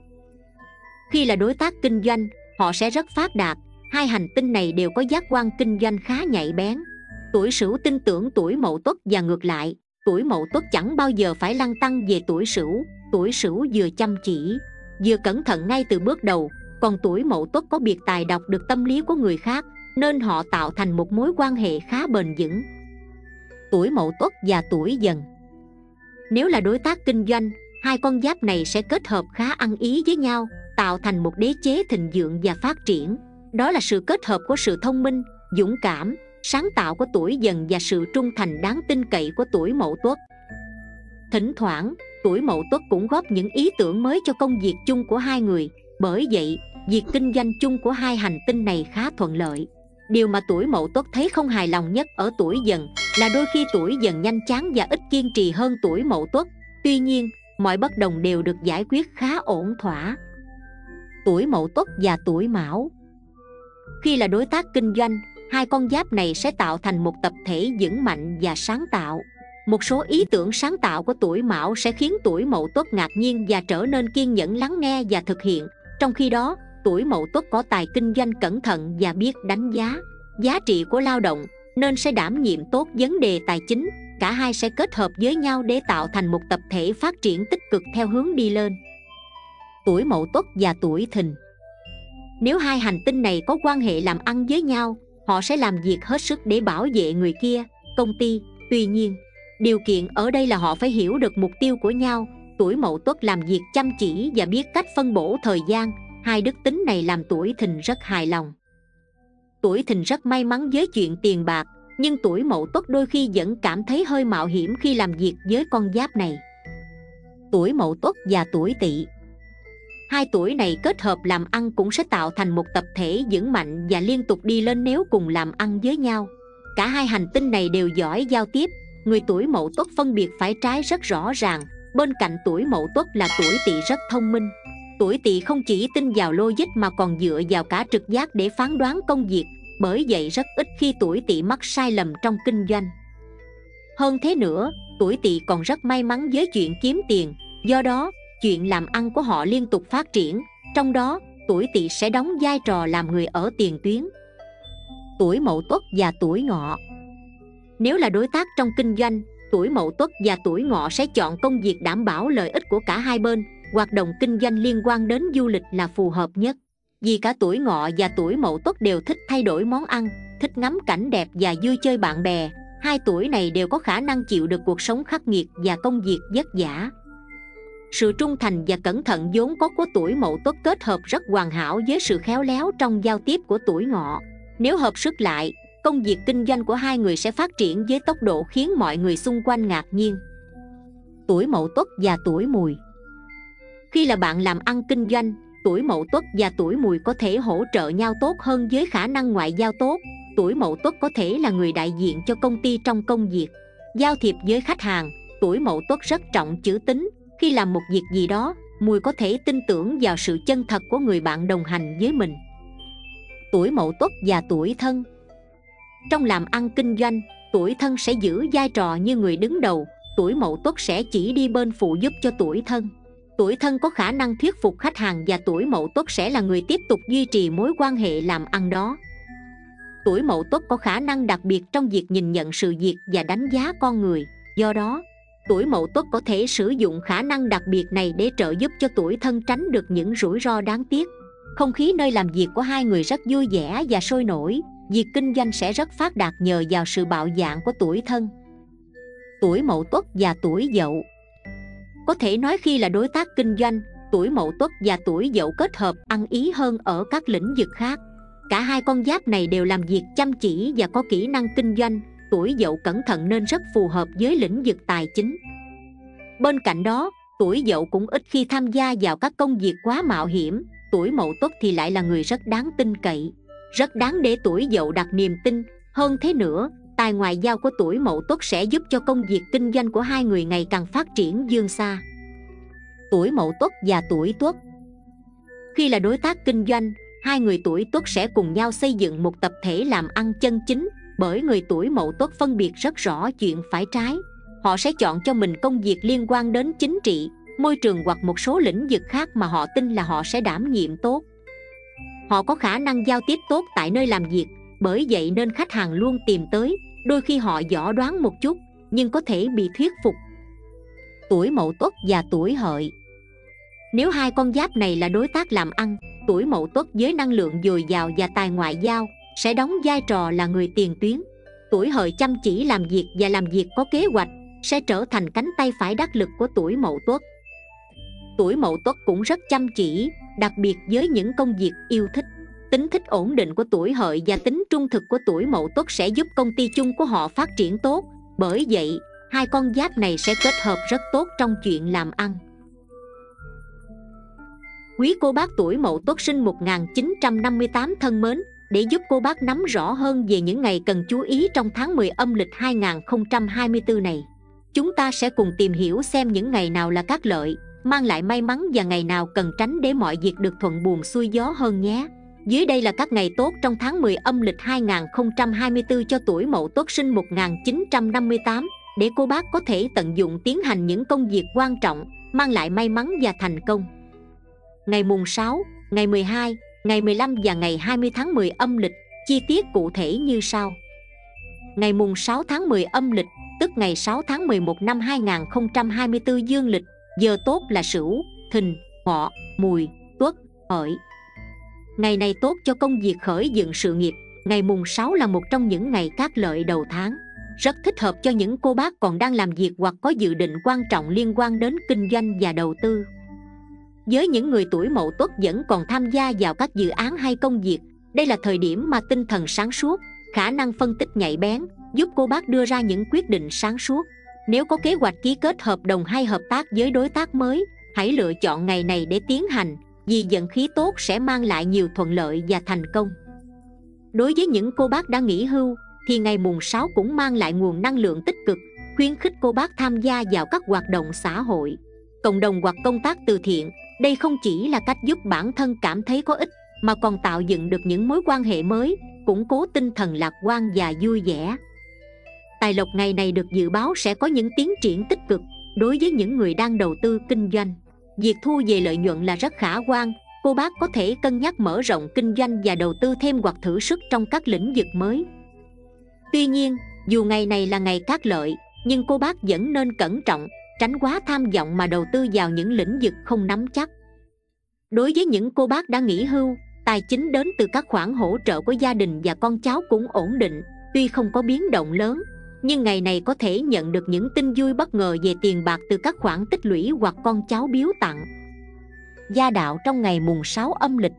Speaker 2: Khi là đối tác kinh doanh, họ sẽ rất phát đạt. Hai hành tinh này đều có giác quan kinh doanh khá nhạy bén. Tuổi Sửu tin tưởng tuổi Mậu Tuất và ngược lại, tuổi Mậu Tuất chẳng bao giờ phải lăn tăn về tuổi Sửu. Tuổi Sửu vừa chăm chỉ, vừa cẩn thận ngay từ bước đầu, còn tuổi Mậu Tuất có biệt tài đọc được tâm lý của người khác, nên họ tạo thành một mối quan hệ khá bền vững. Tuổi Mậu Tuất và tuổi Dần. Nếu là đối tác kinh doanh, hai con giáp này sẽ kết hợp khá ăn ý với nhau, tạo thành một đế chế thịnh vượng và phát triển. Đó là sự kết hợp của sự thông minh, dũng cảm, sáng tạo của tuổi Dần và sự trung thành đáng tin cậy của tuổi Mậu Tuất. Thỉnh thoảng, tuổi Mậu Tuất cũng góp những ý tưởng mới cho công việc chung của hai người. Bởi vậy, việc kinh doanh chung của hai hành tinh này khá thuận lợi. Điều mà tuổi Mậu Tuất thấy không hài lòng nhất ở tuổi Dần là đôi khi tuổi Dần nhanh chán và ít kiên trì hơn tuổi Mậu Tuất. Tuy nhiên, mọi bất đồng đều được giải quyết khá ổn thỏa. Tuổi Mậu Tuất và tuổi Mão. Khi là đối tác kinh doanh, hai con giáp này sẽ tạo thành một tập thể vững mạnh và sáng tạo. Một số ý tưởng sáng tạo của tuổi Mão sẽ khiến tuổi Mậu Tuất ngạc nhiên và trở nên kiên nhẫn lắng nghe và thực hiện. Trong khi đó, tuổi Mậu Tuất có tài kinh doanh cẩn thận và biết đánh giá giá trị của lao động, nên sẽ đảm nhiệm tốt vấn đề tài chính. Cả hai sẽ kết hợp với nhau để tạo thành một tập thể phát triển tích cực theo hướng đi lên. Tuổi Mậu Tuất và tuổi Thìn. Nếu hai hành tinh này có quan hệ làm ăn với nhau, họ sẽ làm việc hết sức để bảo vệ người kia, công ty. Tuy nhiên, điều kiện ở đây là họ phải hiểu được mục tiêu của nhau. Tuổi Mậu Tuất làm việc chăm chỉ và biết cách phân bổ thời gian. Hai đức tính này làm tuổi Thìn rất hài lòng. Tuổi Thìn rất may mắn với chuyện tiền bạc, nhưng tuổi Mậu Tuất đôi khi vẫn cảm thấy hơi mạo hiểm khi làm việc với con giáp này. Tuổi Mậu Tuất và tuổi Tỵ. Hai tuổi này kết hợp làm ăn cũng sẽ tạo thành một tập thể vững mạnh và liên tục đi lên nếu cùng làm ăn với nhau. Cả hai hành tinh này đều giỏi giao tiếp. Người tuổi Mậu Tuất phân biệt phải trái rất rõ ràng. Bên cạnh tuổi Mậu Tuất là tuổi Tỵ rất thông minh. Tuổi Tỵ không chỉ tin vào logic mà còn dựa vào cả trực giác để phán đoán công việc. Bởi vậy rất ít khi tuổi Tỵ mắc sai lầm trong kinh doanh. Hơn thế nữa, tuổi Tỵ còn rất may mắn với chuyện kiếm tiền. Do đó, chuyện làm ăn của họ liên tục phát triển. Trong đó, tuổi Tỵ sẽ đóng vai trò làm người ở tiền tuyến. Tuổi Mậu Tuất và tuổi Ngọ. Nếu là đối tác trong kinh doanh, tuổi Mậu Tuất và tuổi Ngọ sẽ chọn công việc đảm bảo lợi ích của cả hai bên. Hoạt động kinh doanh liên quan đến du lịch là phù hợp nhất. Vì cả tuổi Ngọ và tuổi Mậu Tuất đều thích thay đổi món ăn, thích ngắm cảnh đẹp và vui chơi bạn bè. Hai tuổi này đều có khả năng chịu được cuộc sống khắc nghiệt và công việc vất vả. Sự trung thành và cẩn thận vốn có của tuổi Mậu Tuất kết hợp rất hoàn hảo với sự khéo léo trong giao tiếp của tuổi Ngọ. Nếu hợp sức lại, công việc kinh doanh của hai người sẽ phát triển với tốc độ khiến mọi người xung quanh ngạc nhiên. Tuổi Mậu Tuất và tuổi Mùi. Khi là bạn làm ăn kinh doanh, tuổi Mậu Tuất và tuổi Mùi có thể hỗ trợ nhau tốt hơn với khả năng ngoại giao tốt. Tuổi Mậu Tuất có thể là người đại diện cho công ty trong công việc. Giao thiệp với khách hàng, tuổi Mậu Tuất rất trọng chữ tín. Khi làm một việc gì đó, Mùi có thể tin tưởng vào sự chân thật của người bạn đồng hành với mình. Tuổi Mậu Tuất và tuổi Thân. Trong làm ăn kinh doanh, tuổi Thân sẽ giữ vai trò như người đứng đầu. Tuổi Mậu Tuất sẽ chỉ đi bên phụ giúp cho tuổi Thân. Tuổi Thân có khả năng thuyết phục khách hàng và tuổi Mậu Tuất sẽ là người tiếp tục duy trì mối quan hệ làm ăn đó. Tuổi Mậu Tuất có khả năng đặc biệt trong việc nhìn nhận sự việc và đánh giá con người. Do đó, tuổi Mậu Tuất có thể sử dụng khả năng đặc biệt này để trợ giúp cho tuổi Thân tránh được những rủi ro đáng tiếc. Không khí nơi làm việc của hai người rất vui vẻ và sôi nổi. việc kinh doanh sẽ rất phát đạt nhờ vào sự bạo dạn của tuổi Thân. Tuổi Mậu Tuất và tuổi Dậu. Có thể nói khi là đối tác kinh doanh, tuổi Mậu Tuất và tuổi Dậu kết hợp ăn ý hơn ở các lĩnh vực khác. Cả hai con giáp này đều làm việc chăm chỉ và có kỹ năng kinh doanh. Tuổi Dậu cẩn thận nên rất phù hợp với lĩnh vực tài chính. Bên cạnh đó, tuổi Dậu cũng ít khi tham gia vào các công việc quá mạo hiểm. Tuổi Mậu Tuất thì lại là người rất đáng tin cậy, rất đáng để tuổi Dậu đặt niềm tin. Hơn thế nữa, tài ngoại giao của tuổi Mậu Tuất sẽ giúp cho công việc kinh doanh của hai người ngày càng phát triển vươn xa. Tuổi Mậu Tuất và tuổi Tuất. Khi là đối tác kinh doanh, hai người tuổi Tuất sẽ cùng nhau xây dựng một tập thể làm ăn chân chính. Bởi người tuổi Mậu Tuất phân biệt rất rõ chuyện phải trái, họ sẽ chọn cho mình công việc liên quan đến chính trị, môi trường hoặc một số lĩnh vực khác mà họ tin là họ sẽ đảm nhiệm tốt. Họ có khả năng giao tiếp tốt tại nơi làm việc, bởi vậy nên khách hàng luôn tìm tới. Đôi khi họ võ đoán một chút, nhưng có thể bị thuyết phục. Tuổi Mậu Tuất và tuổi Hợi. Nếu hai con giáp này là đối tác làm ăn, tuổi Mậu Tuất với năng lượng dồi dào và tài ngoại giao sẽ đóng vai trò là người tiền tuyến. Tuổi Hợi chăm chỉ làm việc và làm việc có kế hoạch, sẽ trở thành cánh tay phải đắc lực của tuổi Mậu Tuất. Tuổi Mậu Tuất cũng rất chăm chỉ, đặc biệt với những công việc yêu thích. Tính thích ổn định của tuổi Hợi và tính trung thực của tuổi Mậu Tuất sẽ giúp công ty chung của họ phát triển tốt. Bởi vậy, hai con giáp này sẽ kết hợp rất tốt trong chuyện làm ăn. Quý cô bác tuổi Mậu Tuất sinh một nghìn chín trăm năm mươi tám thân mến, để giúp cô bác nắm rõ hơn về những ngày cần chú ý trong tháng mười âm lịch hai nghìn không trăm hai mươi tư này, chúng ta sẽ cùng tìm hiểu xem những ngày nào là cát lợi, mang lại may mắn và ngày nào cần tránh để mọi việc được thuận buồm xuôi gió hơn nhé. Dưới đây là các ngày tốt trong tháng mười âm lịch hai nghìn không trăm hai mươi tư cho tuổi Mậu Tuất sinh một nghìn chín trăm năm mươi tám, để cô bác có thể tận dụng tiến hành những công việc quan trọng, mang lại may mắn và thành công. Ngày mùng sáu, ngày mười hai, ngày mười lăm và ngày hai mươi tháng mười âm lịch, chi tiết cụ thể như sau. Ngày mùng sáu tháng mười âm lịch, tức ngày sáu tháng mười một năm hai nghìn không trăm hai mươi tư dương lịch, giờ tốt là Sửu, Thìn, Ngọ, Mùi, Tuất, Hợi. Ngày này tốt cho công việc khởi dựng sự nghiệp. Ngày mùng sáu là một trong những ngày cát lợi đầu tháng, rất thích hợp cho những cô bác còn đang làm việc hoặc có dự định quan trọng liên quan đến kinh doanh và đầu tư. Với những người tuổi Mậu Tuất vẫn còn tham gia vào các dự án hay công việc, đây là thời điểm mà tinh thần sáng suốt, khả năng phân tích nhạy bén, giúp cô bác đưa ra những quyết định sáng suốt. Nếu có kế hoạch ký kết hợp đồng hay hợp tác với đối tác mới, hãy lựa chọn ngày này để tiến hành, vì vận khí tốt sẽ mang lại nhiều thuận lợi và thành công. Đối với những cô bác đã nghỉ hưu, thì ngày mùng sáu cũng mang lại nguồn năng lượng tích cực, khuyến khích cô bác tham gia vào các hoạt động xã hội, cộng đồng hoặc công tác từ thiện. Đây không chỉ là cách giúp bản thân cảm thấy có ích, mà còn tạo dựng được những mối quan hệ mới, củng cố tinh thần lạc quan và vui vẻ. Tài lộc ngày này được dự báo sẽ có những tiến triển tích cực. Đối với những người đang đầu tư kinh doanh, việc thu về lợi nhuận là rất khả quan. Cô bác có thể cân nhắc mở rộng kinh doanh và đầu tư thêm hoặc thử sức trong các lĩnh vực mới. Tuy nhiên, dù ngày này là ngày cát lợi, nhưng cô bác vẫn nên cẩn trọng, tránh quá tham vọng mà đầu tư vào những lĩnh vực không nắm chắc. Đối với những cô bác đã nghỉ hưu, tài chính đến từ các khoản hỗ trợ của gia đình và con cháu cũng ổn định. Tuy không có biến động lớn, nhưng ngày này có thể nhận được những tin vui bất ngờ về tiền bạc từ các khoản tích lũy hoặc con cháu biếu tặng. Gia đạo trong ngày mùng sáu âm lịch.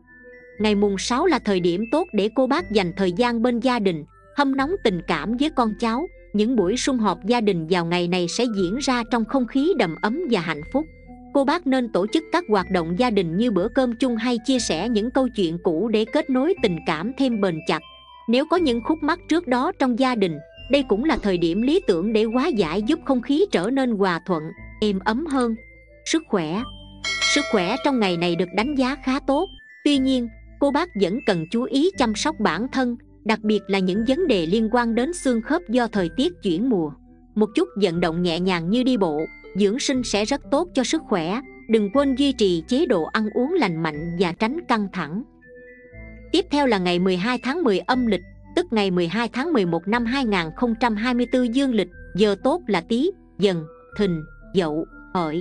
Speaker 2: Ngày mùng sáu là thời điểm tốt để cô bác dành thời gian bên gia đình, hâm nóng tình cảm với con cháu. Những buổi sum họp gia đình vào ngày này sẽ diễn ra trong không khí đầm ấm và hạnh phúc. Cô bác nên tổ chức các hoạt động gia đình như bữa cơm chung hay chia sẻ những câu chuyện cũ để kết nối tình cảm thêm bền chặt. Nếu có những khúc mắc trước đó trong gia đình, đây cũng là thời điểm lý tưởng để hóa giải, giúp không khí trở nên hòa thuận, êm ấm hơn. Sức khỏe. Sức khỏe trong ngày này được đánh giá khá tốt. Tuy nhiên, cô bác vẫn cần chú ý chăm sóc bản thân, đặc biệt là những vấn đề liên quan đến xương khớp do thời tiết chuyển mùa. Một chút vận động nhẹ nhàng như đi bộ, dưỡng sinh sẽ rất tốt cho sức khỏe. Đừng quên duy trì chế độ ăn uống lành mạnh và tránh căng thẳng. Tiếp theo là ngày mười hai tháng mười âm lịch, tức ngày mười hai tháng mười một năm hai nghìn không trăm hai mươi tư dương lịch, giờ tốt là Tý, Dần, Thìn, Dậu, Hợi.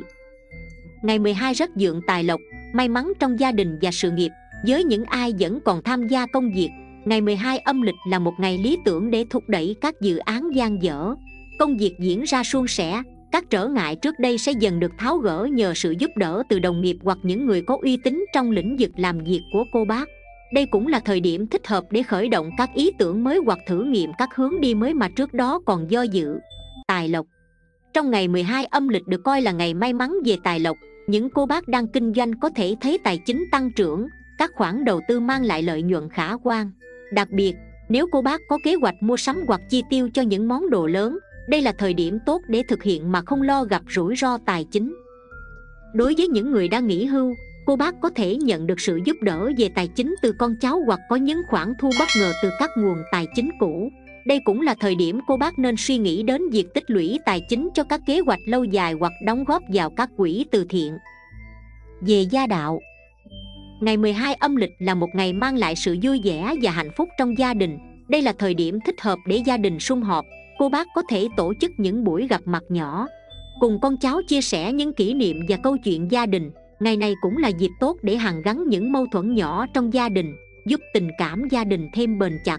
Speaker 2: Ngày mười hai rất vượng tài lộc, may mắn trong gia đình và sự nghiệp. Với những ai vẫn còn tham gia công việc, Ngày mười hai âm lịch là một ngày lý tưởng để thúc đẩy các dự án dang dở. Công việc diễn ra suôn sẻ, các trở ngại trước đây sẽ dần được tháo gỡ nhờ sự giúp đỡ từ đồng nghiệp hoặc những người có uy tín trong lĩnh vực làm việc của cô bác. Đây cũng là thời điểm thích hợp để khởi động các ý tưởng mới hoặc thử nghiệm các hướng đi mới mà trước đó còn do dự. Tài lộc. Trong ngày mười hai âm lịch được coi là ngày may mắn về tài lộc. Những cô bác đang kinh doanh có thể thấy tài chính tăng trưởng, các khoản đầu tư mang lại lợi nhuận khả quan. Đặc biệt, nếu cô bác có kế hoạch mua sắm hoặc chi tiêu cho những món đồ lớn, đây là thời điểm tốt để thực hiện mà không lo gặp rủi ro tài chính. Đối với những người đang nghỉ hưu, cô bác có thể nhận được sự giúp đỡ về tài chính từ con cháu hoặc có những khoản thu bất ngờ từ các nguồn tài chính cũ. Đây cũng là thời điểm cô bác nên suy nghĩ đến việc tích lũy tài chính cho các kế hoạch lâu dài hoặc đóng góp vào các quỹ từ thiện. Về gia đạo. Ngày mười hai âm lịch là một ngày mang lại sự vui vẻ và hạnh phúc trong gia đình. Đây là thời điểm thích hợp để gia đình sum họp. Cô bác có thể tổ chức những buổi gặp mặt nhỏ, cùng con cháu chia sẻ những kỷ niệm và câu chuyện gia đình. Ngày này cũng là dịp tốt để hàn gắn những mâu thuẫn nhỏ trong gia đình, giúp tình cảm gia đình thêm bền chặt.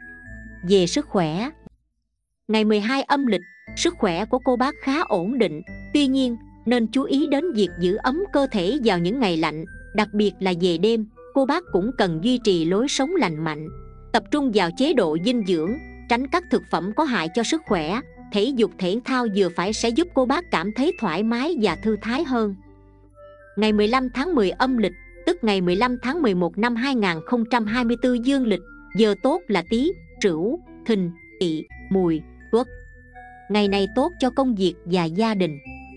Speaker 2: Về sức khỏe. Ngày mười hai âm lịch, sức khỏe của cô bác khá ổn định. Tuy nhiên, nên chú ý đến việc giữ ấm cơ thể vào những ngày lạnh. Đặc biệt là về đêm, cô bác cũng cần duy trì lối sống lành mạnh, tập trung vào chế độ dinh dưỡng, tránh các thực phẩm có hại cho sức khỏe. Thể dục thể thao vừa phải sẽ giúp cô bác cảm thấy thoải mái và thư thái hơn. Ngày mười lăm tháng mười âm lịch, tức ngày mười lăm tháng mười một năm hai nghìn không trăm hai mươi tư dương lịch, giờ tốt là Tý, Sửu, Thìn, Tỵ, Mùi, Tuất. Ngày này tốt cho công việc và gia đình.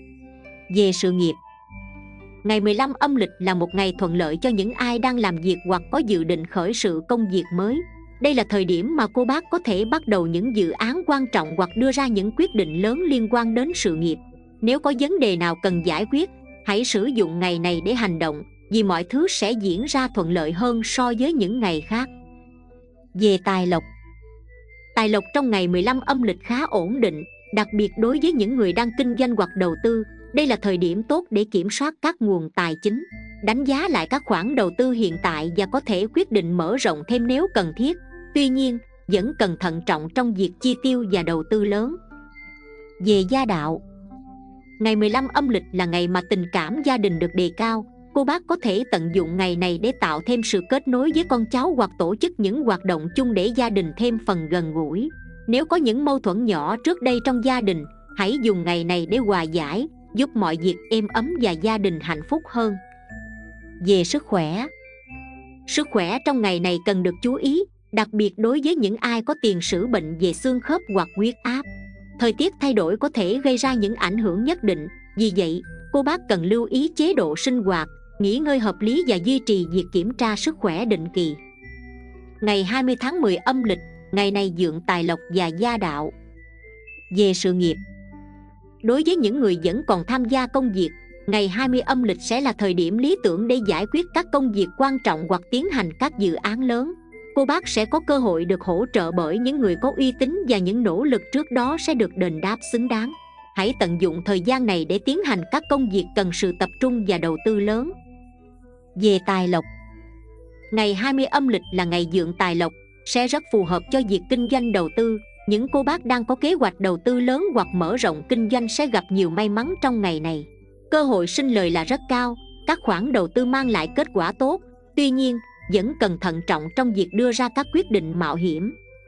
Speaker 2: Về sự nghiệp. Ngày mười lăm âm lịch là một ngày thuận lợi cho những ai đang làm việc hoặc có dự định khởi sự công việc mới. Đây là thời điểm mà cô bác có thể bắt đầu những dự án quan trọng hoặc đưa ra những quyết định lớn liên quan đến sự nghiệp. Nếu có vấn đề nào cần giải quyết, hãy sử dụng ngày này để hành động, vì mọi thứ sẽ diễn ra thuận lợi hơn so với những ngày khác. Về tài lộc. Tài lộc trong ngày mười lăm âm lịch khá ổn định, đặc biệt đối với những người đang kinh doanh hoặc đầu tư. Đây là thời điểm tốt để kiểm soát các nguồn tài chính, đánh giá lại các khoản đầu tư hiện tại và có thể quyết định mở rộng thêm nếu cần thiết. Tuy nhiên, vẫn cần thận trọng trong việc chi tiêu và đầu tư lớn. Về gia đạo. Ngày mười lăm âm lịch là ngày mà tình cảm gia đình được đề cao. Cô bác có thể tận dụng ngày này để tạo thêm sự kết nối với con cháu hoặc tổ chức những hoạt động chung để gia đình thêm phần gần gũi. Nếu có những mâu thuẫn nhỏ trước đây trong gia đình, hãy dùng ngày này để hòa giải, giúp mọi việc êm ấm và gia đình hạnh phúc hơn. Về sức khỏe. Sức khỏe trong ngày này cần được chú ý, đặc biệt đối với những ai có tiền sử bệnh về xương khớp hoặc huyết áp. Thời tiết thay đổi có thể gây ra những ảnh hưởng nhất định, vì vậy, cô bác cần lưu ý chế độ sinh hoạt, nghỉ ngơi hợp lý và duy trì việc kiểm tra sức khỏe định kỳ. Ngày hai mươi tháng mười âm lịch, ngày này dượng tài lộc và gia đạo. Về sự nghiệp. Đối với những người vẫn còn tham gia công việc, ngày hai mươi âm lịch sẽ là thời điểm lý tưởng để giải quyết các công việc quan trọng hoặc tiến hành các dự án lớn. Cô bác sẽ có cơ hội được hỗ trợ bởi những người có uy tín và những nỗ lực trước đó sẽ được đền đáp xứng đáng. Hãy tận dụng thời gian này để tiến hành các công việc cần sự tập trung và đầu tư lớn. Về tài lộc. Ngày hai mươi âm lịch là ngày dượng tài lộc, sẽ rất phù hợp cho việc kinh doanh đầu tư. Những cô bác đang có kế hoạch đầu tư lớn hoặc mở rộng kinh doanh sẽ gặp nhiều may mắn trong ngày này. Cơ hội sinh lời là rất cao, các khoản đầu tư mang lại kết quả tốt. Tuy nhiên, vẫn cần thận trọng trong việc đưa ra các quyết định mạo hiểm.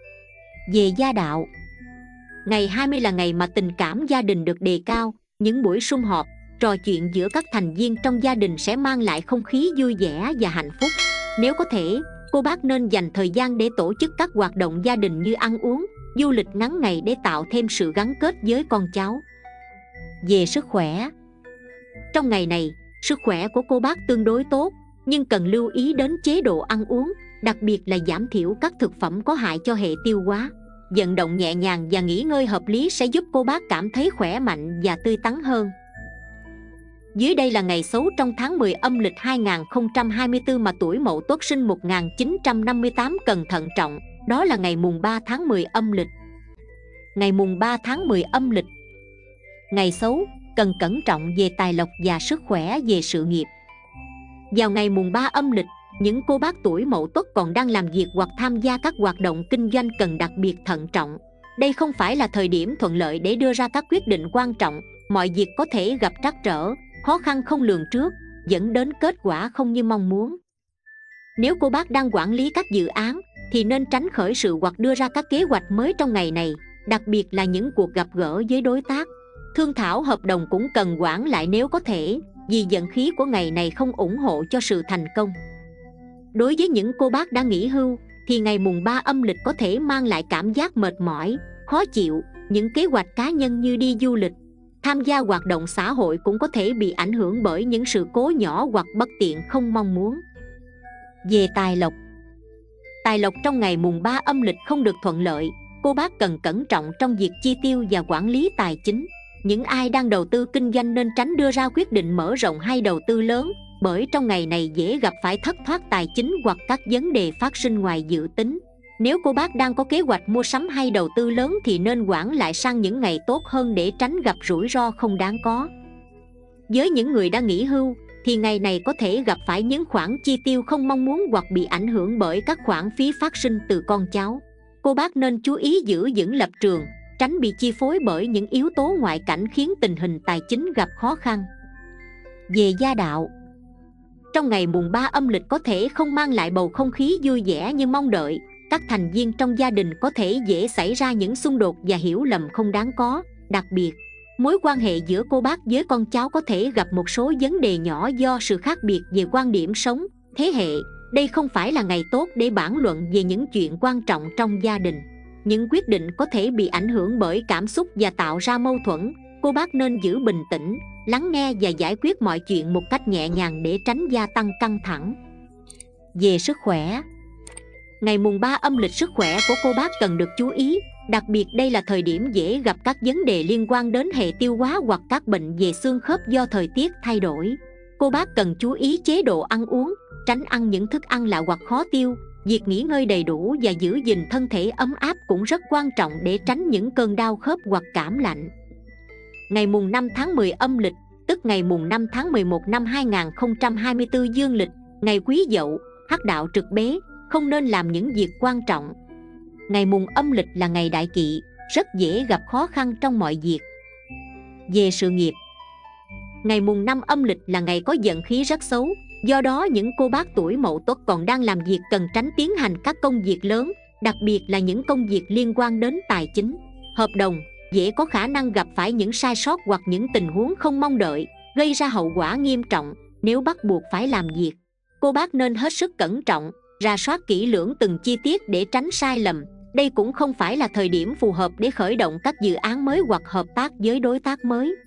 Speaker 2: Về gia đạo. Ngày hai mươi là ngày mà tình cảm gia đình được đề cao. Những buổi sum họp, trò chuyện giữa các thành viên trong gia đình sẽ mang lại không khí vui vẻ và hạnh phúc. Nếu có thể, cô bác nên dành thời gian để tổ chức các hoạt động gia đình như ăn uống, du lịch ngắn ngày để tạo thêm sự gắn kết với con cháu. Về sức khỏe. Trong ngày này, sức khỏe của cô bác tương đối tốt, nhưng cần lưu ý đến chế độ ăn uống, đặc biệt là giảm thiểu các thực phẩm có hại cho hệ tiêu hóa. Vận động nhẹ nhàng và nghỉ ngơi hợp lý sẽ giúp cô bác cảm thấy khỏe mạnh và tươi tắn hơn. Dưới đây là ngày xấu trong tháng mười âm lịch hai nghìn không trăm hai mươi tư mà tuổi Mậu Tuất sinh một nghìn chín trăm năm mươi tám cần thận trọng. Đó là ngày mùng ba tháng mười âm lịch. Ngày mùng ba tháng mười âm lịch. Ngày xấu, cần cẩn trọng về tài lộc và sức khỏe về sự nghiệp. Vào ngày mùng ba âm lịch, những cô bác tuổi Mậu Tuất còn đang làm việc hoặc tham gia các hoạt động kinh doanh cần đặc biệt thận trọng. Đây không phải là thời điểm thuận lợi để đưa ra các quyết định quan trọng, mọi việc có thể gặp trắc trở, khó khăn không lường trước, dẫn đến kết quả không như mong muốn. Nếu cô bác đang quản lý các dự án thì nên tránh khởi sự hoặc đưa ra các kế hoạch mới trong ngày này, đặc biệt là những cuộc gặp gỡ với đối tác. Thương thảo hợp đồng cũng cần hoãn lại nếu có thể, vì vận khí của ngày này không ủng hộ cho sự thành công. Đối với những cô bác đã nghỉ hưu thì ngày mùng ba âm lịch có thể mang lại cảm giác mệt mỏi, khó chịu. Những kế hoạch cá nhân như đi du lịch, tham gia hoạt động xã hội cũng có thể bị ảnh hưởng bởi những sự cố nhỏ hoặc bất tiện không mong muốn. Về tài lộc, tài lộc trong ngày mùng ba âm lịch không được thuận lợi. Cô bác cần cẩn trọng trong việc chi tiêu và quản lý tài chính. Những ai đang đầu tư kinh doanh nên tránh đưa ra quyết định mở rộng hay đầu tư lớn, bởi trong ngày này dễ gặp phải thất thoát tài chính hoặc các vấn đề phát sinh ngoài dự tính. Nếu cô bác đang có kế hoạch mua sắm hay đầu tư lớn thì nên hoãn lại sang những ngày tốt hơn để tránh gặp rủi ro không đáng có. Với những người đã nghỉ hưu thì ngày này có thể gặp phải những khoản chi tiêu không mong muốn hoặc bị ảnh hưởng bởi các khoản phí phát sinh từ con cháu. Cô bác nên chú ý giữ vững lập trường, tránh bị chi phối bởi những yếu tố ngoại cảnh khiến tình hình tài chính gặp khó khăn. Về gia đạo, trong ngày mùng ba âm lịch có thể không mang lại bầu không khí vui vẻ như mong đợi. Các thành viên trong gia đình có thể dễ xảy ra những xung đột và hiểu lầm không đáng có. Đặc biệt, mối quan hệ giữa cô bác với con cháu có thể gặp một số vấn đề nhỏ do sự khác biệt về quan điểm sống, thế hệ. Đây không phải là ngày tốt để bàn luận về những chuyện quan trọng trong gia đình. Những quyết định có thể bị ảnh hưởng bởi cảm xúc và tạo ra mâu thuẫn. Cô bác nên giữ bình tĩnh, lắng nghe và giải quyết mọi chuyện một cách nhẹ nhàng để tránh gia tăng căng thẳng. Về sức khỏe, ngày mùng ba âm lịch sức khỏe của cô bác cần được chú ý. Đặc biệt đây là thời điểm dễ gặp các vấn đề liên quan đến hệ tiêu hóa hoặc các bệnh về xương khớp do thời tiết thay đổi. Cô bác cần chú ý chế độ ăn uống, tránh ăn những thức ăn lạ hoặc khó tiêu. Việc nghỉ ngơi đầy đủ và giữ gìn thân thể ấm áp cũng rất quan trọng để tránh những cơn đau khớp hoặc cảm lạnh. Ngày mùng năm tháng mười âm lịch, tức ngày mùng năm tháng mười một năm hai nghìn không trăm hai mươi tư dương lịch, ngày Quý Dậu, hắc đạo trực bế, không nên làm những việc quan trọng. Ngày mùng âm lịch là ngày đại kỵ, rất dễ gặp khó khăn trong mọi việc. Về sự nghiệp, ngày mùng năm âm lịch là ngày có vận khí rất xấu. Do đó những cô bác tuổi Mậu Tuất còn đang làm việc cần tránh tiến hành các công việc lớn, đặc biệt là những công việc liên quan đến tài chính, hợp đồng. Dễ có khả năng gặp phải những sai sót hoặc những tình huống không mong đợi, gây ra hậu quả nghiêm trọng. Nếu bắt buộc phải làm việc, cô bác nên hết sức cẩn trọng, rà soát kỹ lưỡng từng chi tiết để tránh sai lầm. Đây cũng không phải là thời điểm phù hợp để khởi động các dự án mới hoặc hợp tác với đối tác mới.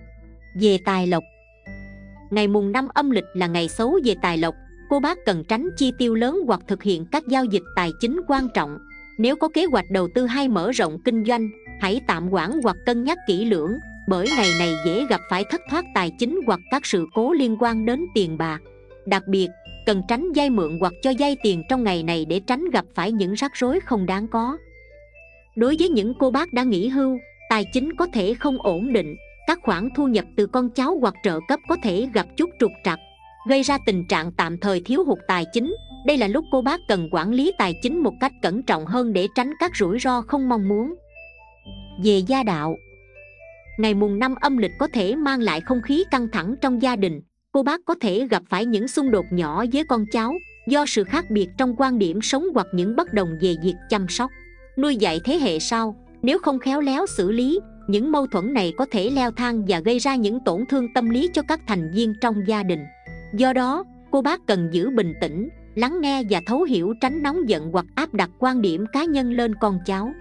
Speaker 2: Về tài lộc, ngày mùng năm âm lịch là ngày xấu về tài lộc. Cô bác cần tránh chi tiêu lớn hoặc thực hiện các giao dịch tài chính quan trọng. Nếu có kế hoạch đầu tư hay mở rộng kinh doanh, hãy tạm hoãn hoặc cân nhắc kỹ lưỡng, bởi ngày này dễ gặp phải thất thoát tài chính hoặc các sự cố liên quan đến tiền bạc. Đặc biệt, cần tránh vay mượn hoặc cho vay tiền trong ngày này để tránh gặp phải những rắc rối không đáng có. Đối với những cô bác đã nghỉ hưu, tài chính có thể không ổn định. Các khoản thu nhập từ con cháu hoặc trợ cấp có thể gặp chút trục trặc, gây ra tình trạng tạm thời thiếu hụt tài chính. Đây là lúc cô bác cần quản lý tài chính một cách cẩn trọng hơn để tránh các rủi ro không mong muốn. Về gia đạo, ngày mùng năm âm lịch có thể mang lại không khí căng thẳng trong gia đình. Cô bác có thể gặp phải những xung đột nhỏ với con cháu do sự khác biệt trong quan điểm sống hoặc những bất đồng về việc chăm sóc, nuôi dạy thế hệ sau. Nếu không khéo léo xử lý, những mâu thuẫn này có thể leo thang và gây ra những tổn thương tâm lý cho các thành viên trong gia đình. Do đó, cô bác cần giữ bình tĩnh, lắng nghe và thấu hiểu, tránh nóng giận hoặc áp đặt quan điểm cá nhân lên con cháu.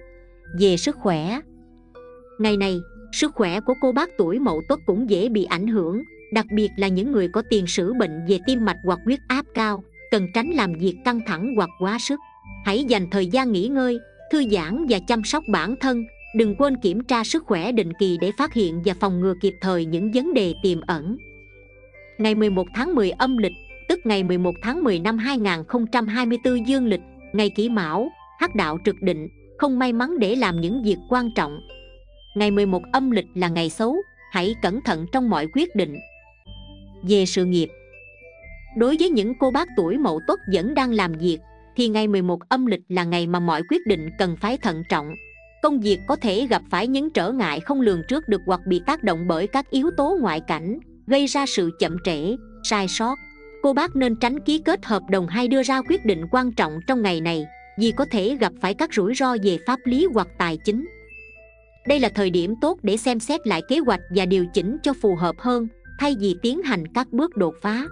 Speaker 2: Về sức khỏe, ngày này, sức khỏe của cô bác tuổi Mậu Tuất cũng dễ bị ảnh hưởng, đặc biệt là những người có tiền sử bệnh về tim mạch hoặc huyết áp cao, cần tránh làm việc căng thẳng hoặc quá sức. Hãy dành thời gian nghỉ ngơi, thư giãn và chăm sóc bản thân. Đừng quên kiểm tra sức khỏe định kỳ để phát hiện và phòng ngừa kịp thời những vấn đề tiềm ẩn. Ngày mười một tháng mười âm lịch, tức ngày mười một tháng mười năm hai nghìn không trăm hai mươi tư dương lịch, ngày Kỷ Mão, hắc đạo trực định, không may mắn để làm những việc quan trọng. Ngày mười một âm lịch là ngày xấu, hãy cẩn thận trong mọi quyết định. Về sự nghiệp, Đối với những cô bác tuổi Mậu Tuất vẫn đang làm việc thì ngày mười một âm lịch là ngày mà mọi quyết định cần phải thận trọng. Công việc có thể gặp phải những trở ngại không lường trước được hoặc bị tác động bởi các yếu tố ngoại cảnh, gây ra sự chậm trễ, sai sót. Cô bác nên tránh ký kết hợp đồng hay đưa ra quyết định quan trọng trong ngày này, vì có thể gặp phải các rủi ro về pháp lý hoặc tài chính. Đây là thời điểm tốt để xem xét lại kế hoạch và điều chỉnh cho phù hợp hơn, thay vì tiến hành các bước đột phá.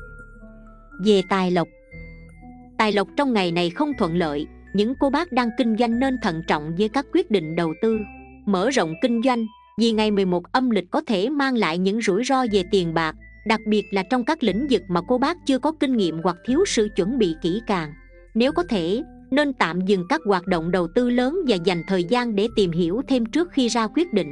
Speaker 2: Về tài lộc, tài lộc trong ngày này không thuận lợi. Những cô bác đang kinh doanh nên thận trọng với các quyết định đầu tư, mở rộng kinh doanh, vì ngày mười một âm lịch có thể mang lại những rủi ro về tiền bạc, đặc biệt là trong các lĩnh vực mà cô bác chưa có kinh nghiệm hoặc thiếu sự chuẩn bị kỹ càng. Nếu có thể, nên tạm dừng các hoạt động đầu tư lớn và dành thời gian để tìm hiểu thêm trước khi ra quyết định.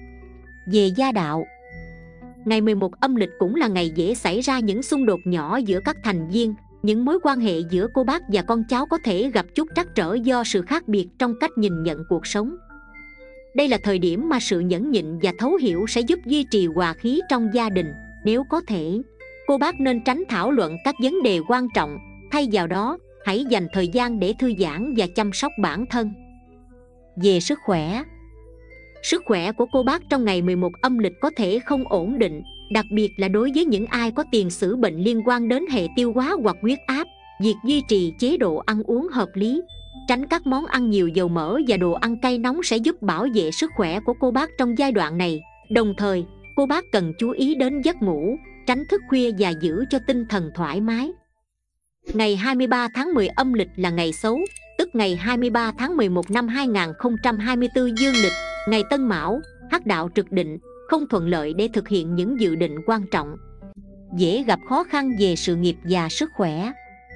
Speaker 2: Về gia đạo, ngày mười một âm lịch cũng là ngày dễ xảy ra những xung đột nhỏ giữa các thành viên. Những mối quan hệ giữa cô bác và con cháu có thể gặp chút trắc trở do sự khác biệt trong cách nhìn nhận cuộc sống. Đây là thời điểm mà sự nhẫn nhịn và thấu hiểu sẽ giúp duy trì hòa khí trong gia đình. Nếu có thể, cô bác nên tránh thảo luận các vấn đề quan trọng, thay vào đó, hãy dành thời gian để thư giãn và chăm sóc bản thân. Về sức khỏe, sức khỏe của cô bác trong ngày mười một âm lịch có thể không ổn định, đặc biệt là đối với những ai có tiền sử bệnh liên quan đến hệ tiêu hóa hoặc huyết áp. Việc duy trì chế độ ăn uống hợp lý, tránh các món ăn nhiều dầu mỡ và đồ ăn cay nóng sẽ giúp bảo vệ sức khỏe của cô bác trong giai đoạn này. Đồng thời, cô bác cần chú ý đến giấc ngủ, tránh thức khuya và giữ cho tinh thần thoải mái. Ngày hai mươi ba tháng mười âm lịch là ngày xấu, tức ngày hai mươi ba tháng mười một năm hai nghìn không trăm hai mươi tư dương lịch, ngày Tân Mão, hắc đạo trực định, không thuận lợi để thực hiện những dự định quan trọng. Dễ gặp khó khăn về sự nghiệp và sức khỏe.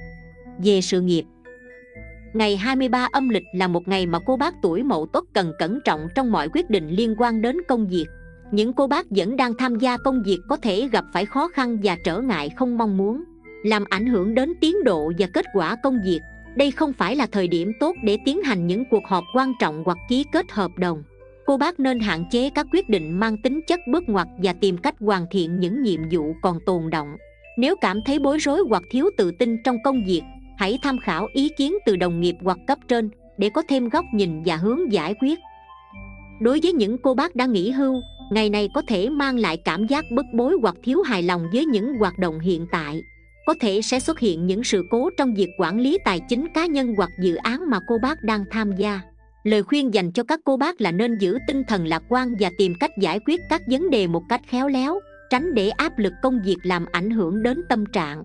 Speaker 2: Về sự nghiệp, ngày hai mươi ba âm lịch là một ngày mà cô bác tuổi Mậu Tuất cần cẩn trọng trong mọi quyết định liên quan đến công việc. Những cô bác vẫn đang tham gia công việc có thể gặp phải khó khăn và trở ngại không mong muốn, làm ảnh hưởng đến tiến độ và kết quả công việc. Đây không phải là thời điểm tốt để tiến hành những cuộc họp quan trọng hoặc ký kết hợp đồng. Cô bác nên hạn chế các quyết định mang tính chất bước ngoặt và tìm cách hoàn thiện những nhiệm vụ còn tồn đọng. Nếu cảm thấy bối rối hoặc thiếu tự tin trong công việc, hãy tham khảo ý kiến từ đồng nghiệp hoặc cấp trên để có thêm góc nhìn và hướng giải quyết. Đối với những cô bác đã nghỉ hưu, ngày này có thể mang lại cảm giác bức bối hoặc thiếu hài lòng với những hoạt động hiện tại. Có thể sẽ xuất hiện những sự cố trong việc quản lý tài chính cá nhân hoặc dự án mà cô bác đang tham gia. Lời khuyên dành cho các cô bác là nên giữ tinh thần lạc quan và tìm cách giải quyết các vấn đề một cách khéo léo, tránh để áp lực công việc làm ảnh hưởng đến tâm trạng.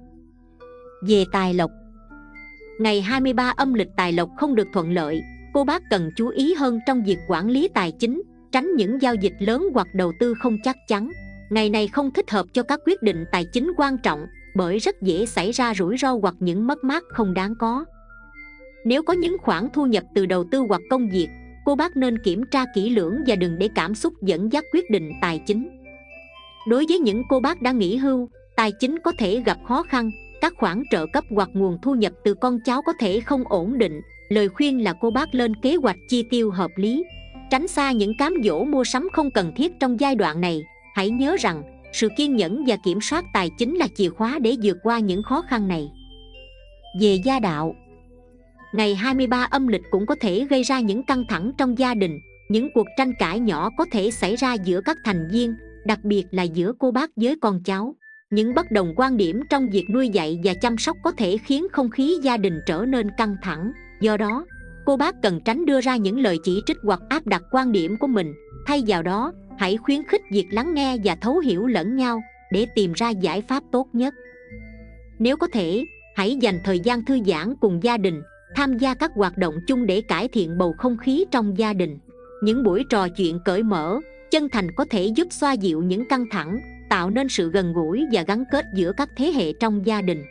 Speaker 2: Về tài lộc, ngày hai mươi ba âm lịch tài lộc không được thuận lợi. Cô bác cần chú ý hơn trong việc quản lý tài chính, tránh những giao dịch lớn hoặc đầu tư không chắc chắn. Ngày này không thích hợp cho các quyết định tài chính quan trọng, bởi rất dễ xảy ra rủi ro hoặc những mất mát không đáng có. Nếu có những khoản thu nhập từ đầu tư hoặc công việc, cô bác nên kiểm tra kỹ lưỡng và đừng để cảm xúc dẫn dắt quyết định tài chính. Đối với những cô bác đã nghỉ hưu, tài chính có thể gặp khó khăn, các khoản trợ cấp hoặc nguồn thu nhập từ con cháu có thể không ổn định. Lời khuyên là cô bác lên kế hoạch chi tiêu hợp lý, tránh xa những cám dỗ mua sắm không cần thiết trong giai đoạn này. Hãy nhớ rằng, sự kiên nhẫn và kiểm soát tài chính là chìa khóa để vượt qua những khó khăn này. Về gia đạo, ngày hai mươi ba âm lịch cũng có thể gây ra những căng thẳng trong gia đình. Những cuộc tranh cãi nhỏ có thể xảy ra giữa các thành viên, đặc biệt là giữa cô bác với con cháu. Những bất đồng quan điểm trong việc nuôi dạy và chăm sóc có thể khiến không khí gia đình trở nên căng thẳng. Do đó, cô bác cần tránh đưa ra những lời chỉ trích hoặc áp đặt quan điểm của mình. Thay vào đó, hãy khuyến khích việc lắng nghe và thấu hiểu lẫn nhau để tìm ra giải pháp tốt nhất. Nếu có thể, hãy dành thời gian thư giãn cùng gia đình, tham gia các hoạt động chung để cải thiện bầu không khí trong gia đình. Những buổi trò chuyện cởi mở, chân thành có thể giúp xoa dịu những căng thẳng, tạo nên sự gần gũi và gắn kết giữa các thế hệ trong gia đình.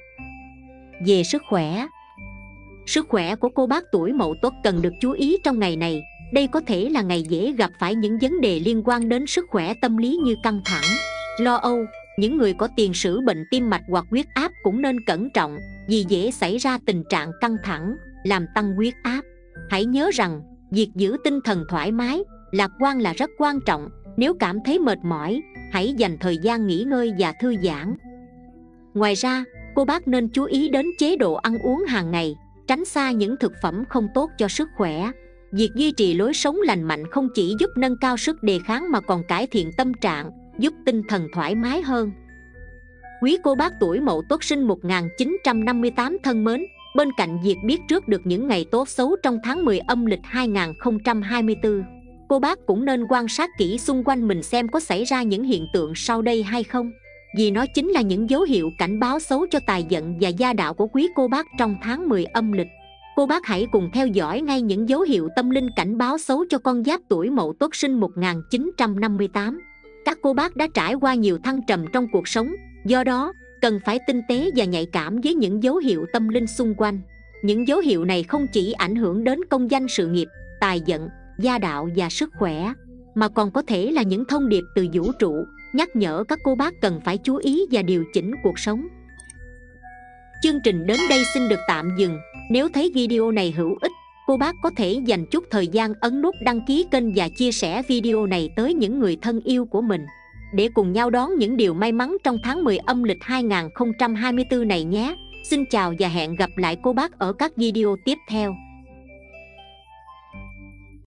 Speaker 2: Về sức khỏe, sức khỏe của cô bác tuổi Mậu Tuất cần được chú ý trong ngày này. Đây có thể là ngày dễ gặp phải những vấn đề liên quan đến sức khỏe tâm lý như căng thẳng, lo âu. Những người có tiền sử bệnh tim mạch hoặc huyết áp cũng nên cẩn trọng, vì dễ xảy ra tình trạng căng thẳng, làm tăng huyết áp. Hãy nhớ rằng, việc giữ tinh thần thoải mái, lạc quan là rất quan trọng. Nếu cảm thấy mệt mỏi, hãy dành thời gian nghỉ ngơi và thư giãn. Ngoài ra, Cô bác nên chú ý đến chế độ ăn uống hàng ngày, tránh xa những thực phẩm không tốt cho sức khỏe. Việc duy trì lối sống lành mạnh không chỉ giúp nâng cao sức đề kháng mà còn cải thiện tâm trạng, giúp tinh thần thoải mái hơn. Quý cô bác tuổi Mậu Tuất sinh một nghìn chín trăm năm mươi tám thân mến, bên cạnh việc biết trước được những ngày tốt xấu trong tháng mười âm lịch hai nghìn không trăm hai mươi tư, cô bác cũng nên quan sát kỹ xung quanh mình xem có xảy ra những hiện tượng sau đây hay không, vì nó chính là những dấu hiệu cảnh báo xấu cho tài vận và gia đạo của quý cô bác trong tháng mười âm lịch. Cô bác hãy cùng theo dõi ngay những dấu hiệu tâm linh cảnh báo xấu cho con giáp tuổi Mậu Tuất sinh một nghìn chín trăm năm mươi tám. Các cô bác đã trải qua nhiều thăng trầm trong cuộc sống, do đó cần phải tinh tế và nhạy cảm với những dấu hiệu tâm linh xung quanh. Những dấu hiệu này không chỉ ảnh hưởng đến công danh sự nghiệp, tài vận, gia đạo và sức khỏe, mà còn có thể là những thông điệp từ vũ trụ nhắc nhở các cô bác cần phải chú ý và điều chỉnh cuộc sống. Chương trình đến đây xin được tạm dừng. Nếu thấy video này hữu ích, cô bác có thể dành chút thời gian ấn nút đăng ký kênh và chia sẻ video này tới những người thân yêu của mình, để cùng nhau đón những điều may mắn trong tháng mười âm lịch hai nghìn không trăm hai mươi tư này nhé. Xin chào và hẹn gặp lại cô bác ở các video tiếp theo.